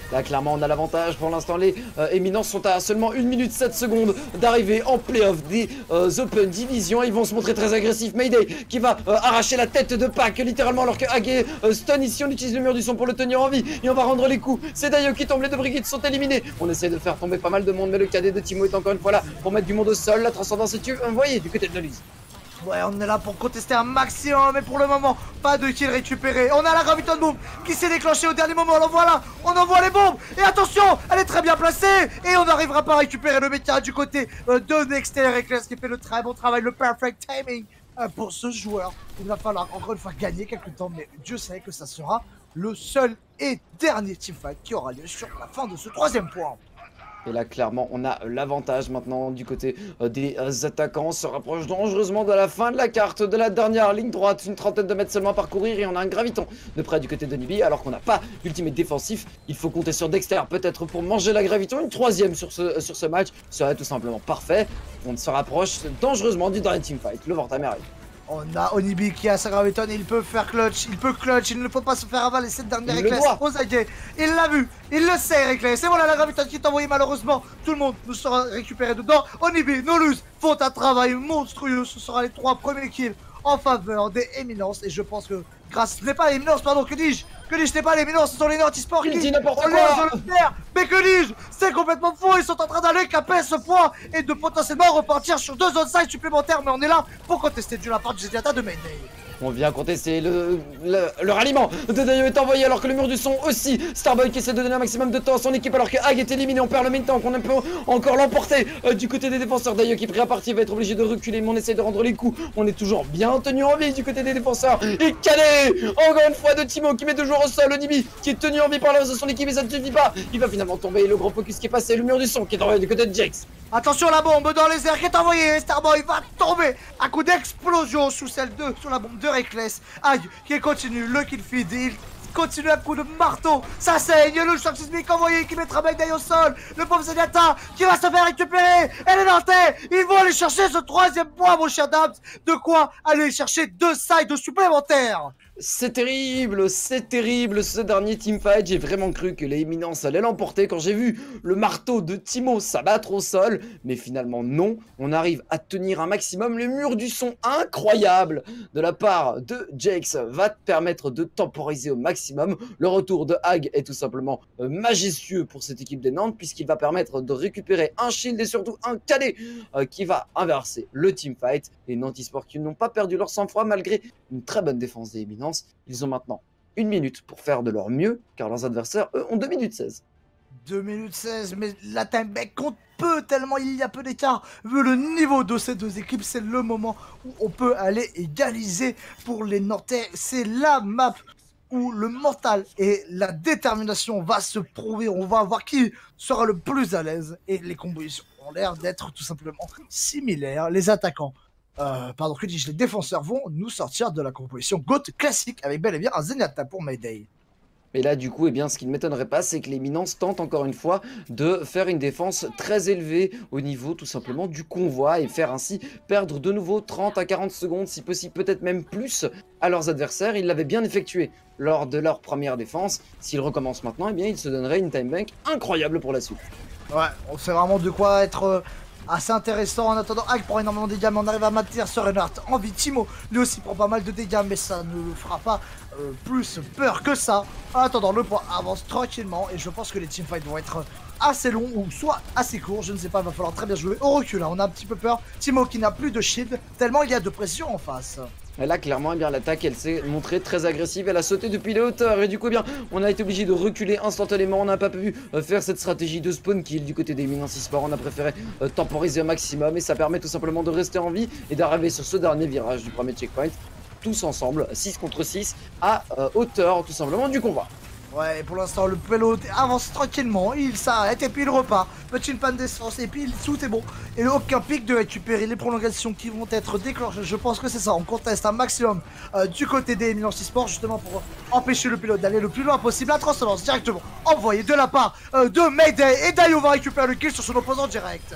Là, clairement, on a l'avantage. Pour l'instant, les euh, Éminences sont à seulement une minute sept secondes d'arriver en playoff des euh, Open Division. Ils vont se montrer très agressifs. Mayday qui va euh, arracher la tête de Pac, littéralement, alors que Hag euh, stun ici. On utilise le mur du son pour le tenir en vie. Et on va rendre les coups. C'est Dayo qui tombe. Les deux Brigitte sont éliminés. On essaie de faire tomber pas mal de monde, mais le cadet de Timo est encore une fois là pour mettre du monde au sol. La transcendance est tue. Vous voyez, du côté de Lise. Ouais, on est là pour contester un maximum, mais pour le moment, pas de kill récupéré. On a la Graviton Bomb qui s'est déclenchée au dernier moment. Alors voilà, on envoie les bombes. Et attention, elle est très bien placée. Et on n'arrivera pas à récupérer le méta du côté euh, de Nexter Reckless qui fait le très bon travail, le perfect timing euh, pour ce joueur. Il va falloir encore une fois gagner quelques temps, mais Dieu sait que ça sera le seul et dernier teamfight qui aura lieu sur la fin de ce troisième point. Et là, clairement, on a l'avantage maintenant du côté euh, des euh, attaquants. On se rapproche dangereusement de la fin de la carte, de la dernière ligne droite. Une trentaine de mètres seulement à parcourir et on a un graviton de près du côté de Nibi. Alors qu'on n'a pas d'ultimate défensif, il faut compter sur Dexter peut-être pour manger la graviton. Une troisième sur ce, euh, sur ce match serait tout simplement parfait. On se rapproche dangereusement du dernier teamfight. Le Vortam arrive. On a Onibi qui a sa graviton, il peut faire clutch, il peut clutch, il ne faut pas se faire avaler cette dernière Reckless. Osaïe, il l'a vu, il le sait Reckless. Et voilà la graviton qui est envoyée malheureusement. Tout le monde nous sera récupéré dedans. Onibi, Nolus font un travail monstrueux. Ce sera les trois premiers kills en faveur des Éminences. Et je pense que grâce, ce n'est pas l'Éminence, pardon, que dis-je Que dis-je, ce n'est pas l'Éminence, ce sont les Nantisport qui dit n'importe quoi de le faire. Mais que dis-je C'est complètement faux, ils sont en train d'aller caper ce point et de potentiellement repartir sur deux zones side supplémentaires. Mais on est là pour contester de la part du Zenyatta de Mayday. On vient contester le, le, le ralliement de Dayo est envoyé alors que le mur du son aussi. Starboy qui essaie de donner un maximum de temps à son équipe alors que Hag est éliminé. On perd le main tank, on peut encore l'emporter euh, du côté des défenseurs. Dayo qui pris à partie va être obligé de reculer, mais on essaie de rendre les coups. On est toujours bien tenu en vie du côté des défenseurs. Et calé encore une fois de Timo qui met toujours au sol. Onibi qui est tenu en vie par le reste de son équipe et ça ne suffit pas. Il va finalement tomber. Le gros focus qui est passé, le mur du son qui est envoyé du côté de Jax. Attention, la bombe dans les airs qui est envoyée. Starboy va tomber à coup d'explosion sous celle de sur la bombe de Reckless. Aïe, qui continue le kill feed. Il continue à coup de marteau. Ça saigne. Le choc sismique envoyé qui mettra Mayday au sol. Le pauvre Zenyatta qui va se faire récupérer. Elle est nantais. Ils vont aller chercher ce troisième point, mon cher Dabs. De quoi aller chercher deux sides supplémentaires. C'est terrible, c'est terrible ce dernier teamfight. J'ai vraiment cru que les Éminences allaient l'emporter quand j'ai vu le marteau de Timo s'abattre au sol. Mais finalement non, on arrive à tenir un maximum. Le mur du son incroyable de la part de Jax va te permettre de temporiser au maximum. Le retour de Hag est tout simplement euh, majestueux pour cette équipe des Nantes puisqu'il va permettre de récupérer un shield et surtout un cadet euh, qui va inverser le teamfight. Les Nantisport qui n'ont pas perdu leur sang-froid malgré une très bonne défense des Éminences. Ils ont maintenant une minute pour faire de leur mieux, car leurs adversaires, eux, ont deux minutes seize. deux minutes seize, mais la time back compte peu tellement il y a peu d'écart. Vu le niveau de ces deux équipes, c'est le moment où on peut aller égaliser pour les Nantais. C'est la map où le mental et la détermination va se prouver. On va voir qui sera le plus à l'aise. Et les compositions ont l'air d'être tout simplement similaires. Les attaquants Euh, pardon, que dis-je, les défenseurs vont nous sortir de la composition GOAT classique avec bel et bien un Zenyatta pour Mayday. Et là, du coup, eh bien, ce qui ne m'étonnerait pas, c'est que l'Éminence tente encore une fois de faire une défense très élevée au niveau tout simplement du convoi et faire ainsi perdre de nouveau trente à quarante secondes, si possible peut-être même plus, à leurs adversaires. Ils l'avaient bien effectué lors de leur première défense. S'ils recommencent maintenant, eh bien, ils se donneraient une time bank incroyable pour la suite. Ouais, on sait vraiment de quoi être... Euh... assez intéressant. En attendant, Hag prend énormément de dégâts, mais on arrive à maintenir ce Reinhardt en vie. Timo, lui aussi, prend pas mal de dégâts, mais ça ne le fera pas euh, plus peur que ça. En attendant, le point avance tranquillement, et je pense que les teamfights vont être assez longs, ou soit assez courts, je ne sais pas, il va falloir très bien jouer au recul, hein. On a un petit peu peur. Timo qui n'a plus de shield, tellement il y a de pression en face. Et là, clairement, eh bien, l'attaque, elle s'est montrée très agressive. Elle a sauté depuis les hauteurs. Et du coup, eh bien, on a été obligé de reculer instantanément. On n'a pas pu euh, faire cette stratégie de spawn kill du côté des Éminences e-sport. On a préféré euh, temporiser au maximum. Et ça permet tout simplement de rester en vie et d'arriver sur ce dernier virage du premier checkpoint. Tous ensemble, six contre six, à euh, hauteur tout simplement du convoi. Ouais, et pour l'instant, le pélo avance tranquillement, il s'arrête et puis il repart. Petit panne d'essence et puis tout est bon. Et aucun pic de récupérer les prolongations qui vont être déclenchées. Je pense que c'est ça, on conteste un maximum euh, du côté des Éminences e-sport justement pour empêcher le pilote d'aller le plus loin possible. La transcendance directement envoyée de la part euh, de Mayday et Dayo va récupérer le kill sur son opposant direct.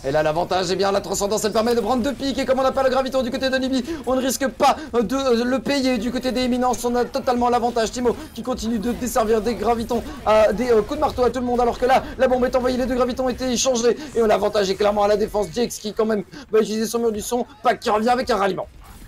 Et là, l'avantage, eh bien, la transcendance, elle permet de prendre deux pics. Et comme on n'a pas le graviton du côté de Nibi, on ne risque pas de le payer du côté des éminences. On a totalement l'avantage. Timo qui continue de desservir des gravitons, à des euh, coups de marteau à tout le monde. Alors que là, la bombe est envoyée, les deux gravitons ont été échangés. Et l'avantage est clairement à la défense. Jax qui, quand même, va utiliser son mur du son. Pac qui revient avec un ralliement.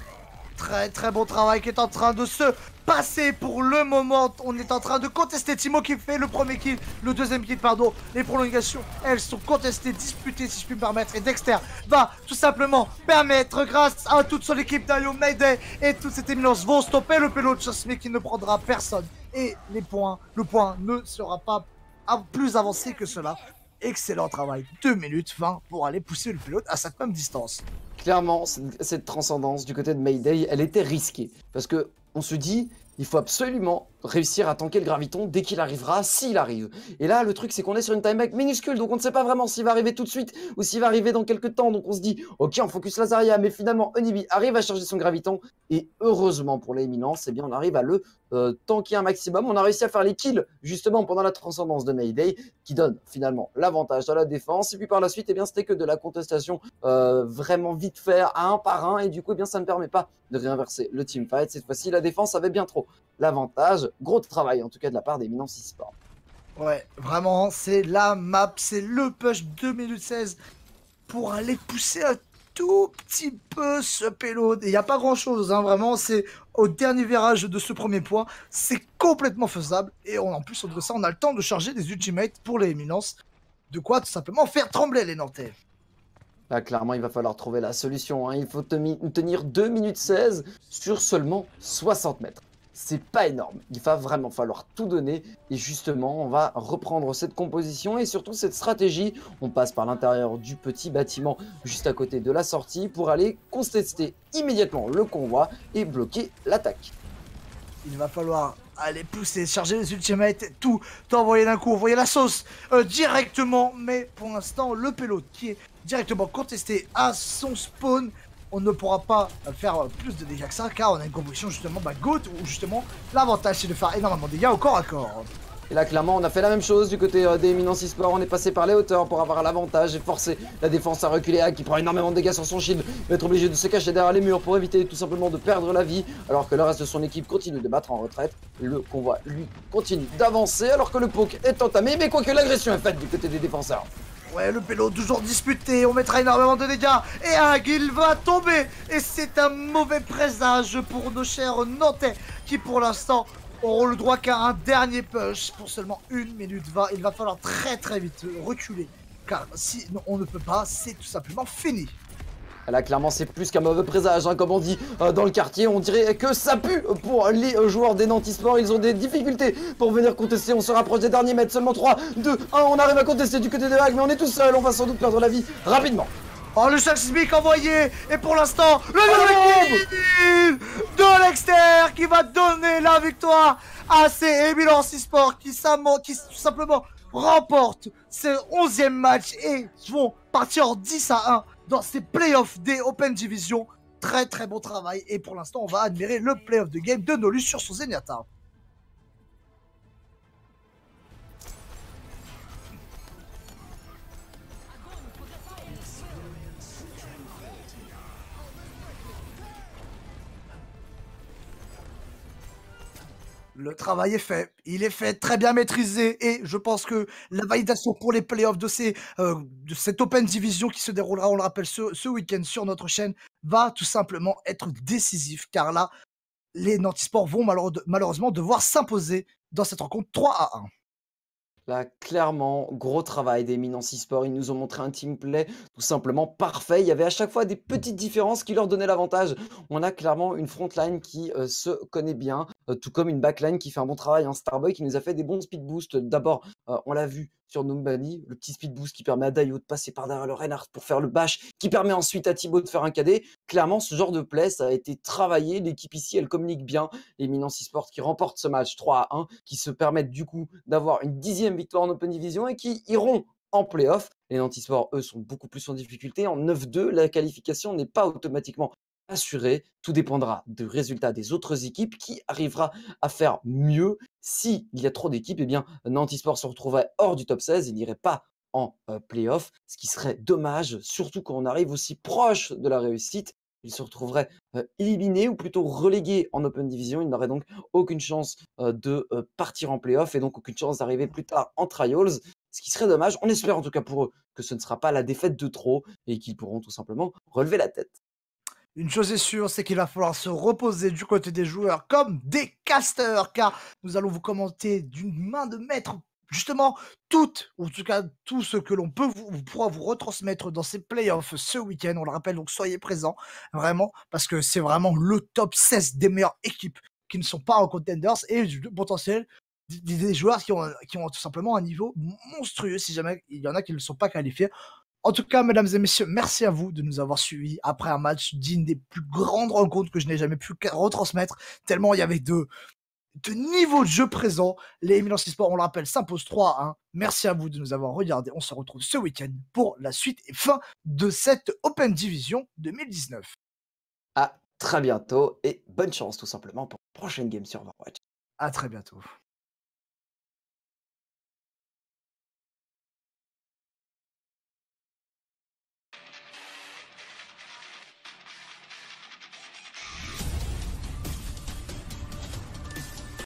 Très très bon travail qui est en train de se passer pour le moment. On est en train de contester Timo qui fait le premier kill, le deuxième kill, pardon. Les prolongations, elles sont contestées, disputées si je puis me permettre. Et Dexter va tout simplement permettre, grâce à toute son équipe d'Ayo Mayday et toute cette éminence, vont stopper le pélo de Chasmé qui ne prendra personne. Et les points, le point ne sera pas plus avancé que cela. Excellent travail, deux minutes vingt pour aller pousser le pilote à cette même distance. Clairement, cette transcendance du côté de Mayday, elle était risquée. Parce que on se dit, il faut absolument réussir à tanker le graviton dès qu'il arrivera, s'il arrive. Et là, le truc, c'est qu'on est sur une timeback minuscule, donc on ne sait pas vraiment s'il va arriver tout de suite ou s'il va arriver dans quelques temps. Donc on se dit, ok, on focus Lazaria, mais finalement, Onibi arrive à charger son graviton. Et heureusement pour l'éminence, eh bien, on arrive à le euh, tanker un maximum. On a réussi à faire les kills, justement, pendant la transcendance de Mayday, qui donne finalement l'avantage à la défense. Et puis par la suite, eh bien, c'était que de la contestation euh, vraiment vite fait, à un par un. Et du coup, eh bien, ça ne permet pas de réinverser le teamfight. Cette fois-ci, la défense avait bien trop l'avantage. Gros travail en tout cas de la part d'Eminence eSport. Ouais, vraiment, c'est la map, c'est le push deux minutes seize pour aller pousser un tout petit peu ce payload. Il n'y a pas grand chose, hein, vraiment, c'est au dernier virage de ce premier point, c'est complètement faisable. Et on, en plus, de ça, on a le temps de charger des ultimates pour les éminences. De quoi tout simplement faire trembler les Nantais. Là, clairement, il va falloir trouver la solution. Hein. Il faut tenir deux minutes seize sur seulement soixante mètres. C'est pas énorme, il va vraiment falloir tout donner et justement on va reprendre cette composition et surtout cette stratégie. On passe par l'intérieur du petit bâtiment juste à côté de la sortie pour aller contester immédiatement le convoi et bloquer l'attaque. Il va falloir aller pousser, charger les ultimates, tout envoyer d'un coup, envoyer la sauce euh, directement, mais pour l'instant le payload qui est directement contesté à son spawn, on ne pourra pas faire plus de dégâts que ça car on a une composition justement bah, GOAT où justement l'avantage c'est de faire énormément de dégâts au corps à corps. Et là clairement on a fait la même chose du côté euh, des Eminence eSport, on est passé par les hauteurs pour avoir l'avantage et forcer la défense à reculer. Hack qui prend énormément de dégâts sur son shield, va être obligé de se cacher derrière les murs pour éviter tout simplement de perdre la vie, alors que le reste de son équipe continue de battre en retraite. Le convoi lui continue d'avancer alors que le poke est entamé, mais quoique l'agression est faite du côté des défenseurs. Ouais, le pélo toujours disputé, on mettra énormément de dégâts et Hag il va tomber et c'est un mauvais présage pour nos chers Nantais qui pour l'instant auront le droit qu'à un dernier push pour seulement une minute vingt. Il va falloir très très vite reculer car si on ne peut pas, c'est tout simplement fini. Là clairement c'est plus qu'un mauvais présage, hein, comme on dit euh, dans le quartier, on dirait que ça pue pour les euh, joueurs des Nantes eSport. Ils ont des difficultés pour venir contester, on se rapproche des derniers mètres, seulement trois, deux, un, on arrive à contester du côté de Hag, mais on est tout seul, on va sans doute perdre la vie rapidement. Oh le choc sismique envoyé et pour l'instant le oh de l'extérieur qui va donner la victoire à ces Eminence eSport qui, qui tout simplement remportent ce onzième match et vont partir en dix à un dans ces playoffs des Open Division. Très très bon travail et pour l'instant on va admirer le playoff de game de Nolus sur son Zenyatta. Le travail est fait, il est fait, très bien maîtrisé et je pense que la validation pour les playoffs de, ces, euh, de cette Open Division qui se déroulera, on le rappelle, ce, ce week-end sur notre chaîne, va tout simplement être décisif car là, les Nantes eSport vont malheure malheureusement devoir s'imposer dans cette rencontre trois à un. Là, clairement, gros travail des Eminence eSport. Ils nous ont montré un teamplay tout simplement parfait. Il y avait à chaque fois des petites différences qui leur donnaient l'avantage. On a clairement une frontline qui euh, se connaît bien, euh, tout comme une backline qui fait un bon travail. Un Starboy qui nous a fait des bons speed boosts. D'abord, euh, on l'a vu sur Numbani, le petit speed boost qui permet à Dayo de passer par derrière le Reinhardt pour faire le bash, qui permet ensuite à Thibaut de faire un K D. Clairement, ce genre de play, ça a été travaillé. L'équipe ici, elle communique bien. Eminence eSport qui remporte ce match trois à un, qui se permettent du coup d'avoir une dixième victoire en Open Division et qui iront en playoff. Les Nantes eSport, eux, sont beaucoup plus en difficulté. En neuf deux, la qualification n'est pas automatiquement assurée. Tout dépendra du résultat des autres équipes qui arrivera à faire mieux. S'il y a trop d'équipes, eh bien, Nantes eSport se retrouverait hors du top seize. Il n'irait pas en euh, playoff, ce qui serait dommage, surtout quand on arrive aussi proche de la réussite. Ils se retrouveraient euh, éliminés ou plutôt relégués en Open Division. Ils n'auraient donc aucune chance euh, de euh, partir en playoff et donc aucune chance d'arriver plus tard en trials, ce qui serait dommage. On espère en tout cas pour eux que ce ne sera pas la défaite de trop et qu'ils pourront tout simplement relever la tête. Une chose est sûre, c'est qu'il va falloir se reposer du côté des joueurs comme des casters, car nous allons vous commenter d'une main de maître, justement, toutes, ou en tout cas tout ce que l'on peut vous, vous pourra vous retransmettre dans ces playoffs ce week-end. On le rappelle, donc soyez présents, vraiment, parce que c'est vraiment le top seize des meilleures équipes qui ne sont pas en contenders et du potentiel des, des joueurs qui ont, qui ont tout simplement un niveau monstrueux si jamais il y en a qui ne sont pas qualifiés. En tout cas, mesdames et messieurs, merci à vous de nous avoir suivis après un match digne des plus grandes rencontres que je n'ai jamais pu retransmettre, tellement il y avait de, de niveaux de jeu présents. Les Éminences eSports, on le rappelle, s'imposent trois à un. Merci à vous de nous avoir regardés. On se retrouve ce week-end pour la suite et fin de cette Open Division deux mille dix-neuf. À très bientôt et bonne chance tout simplement pour la prochaine game sur Overwatch. À très bientôt.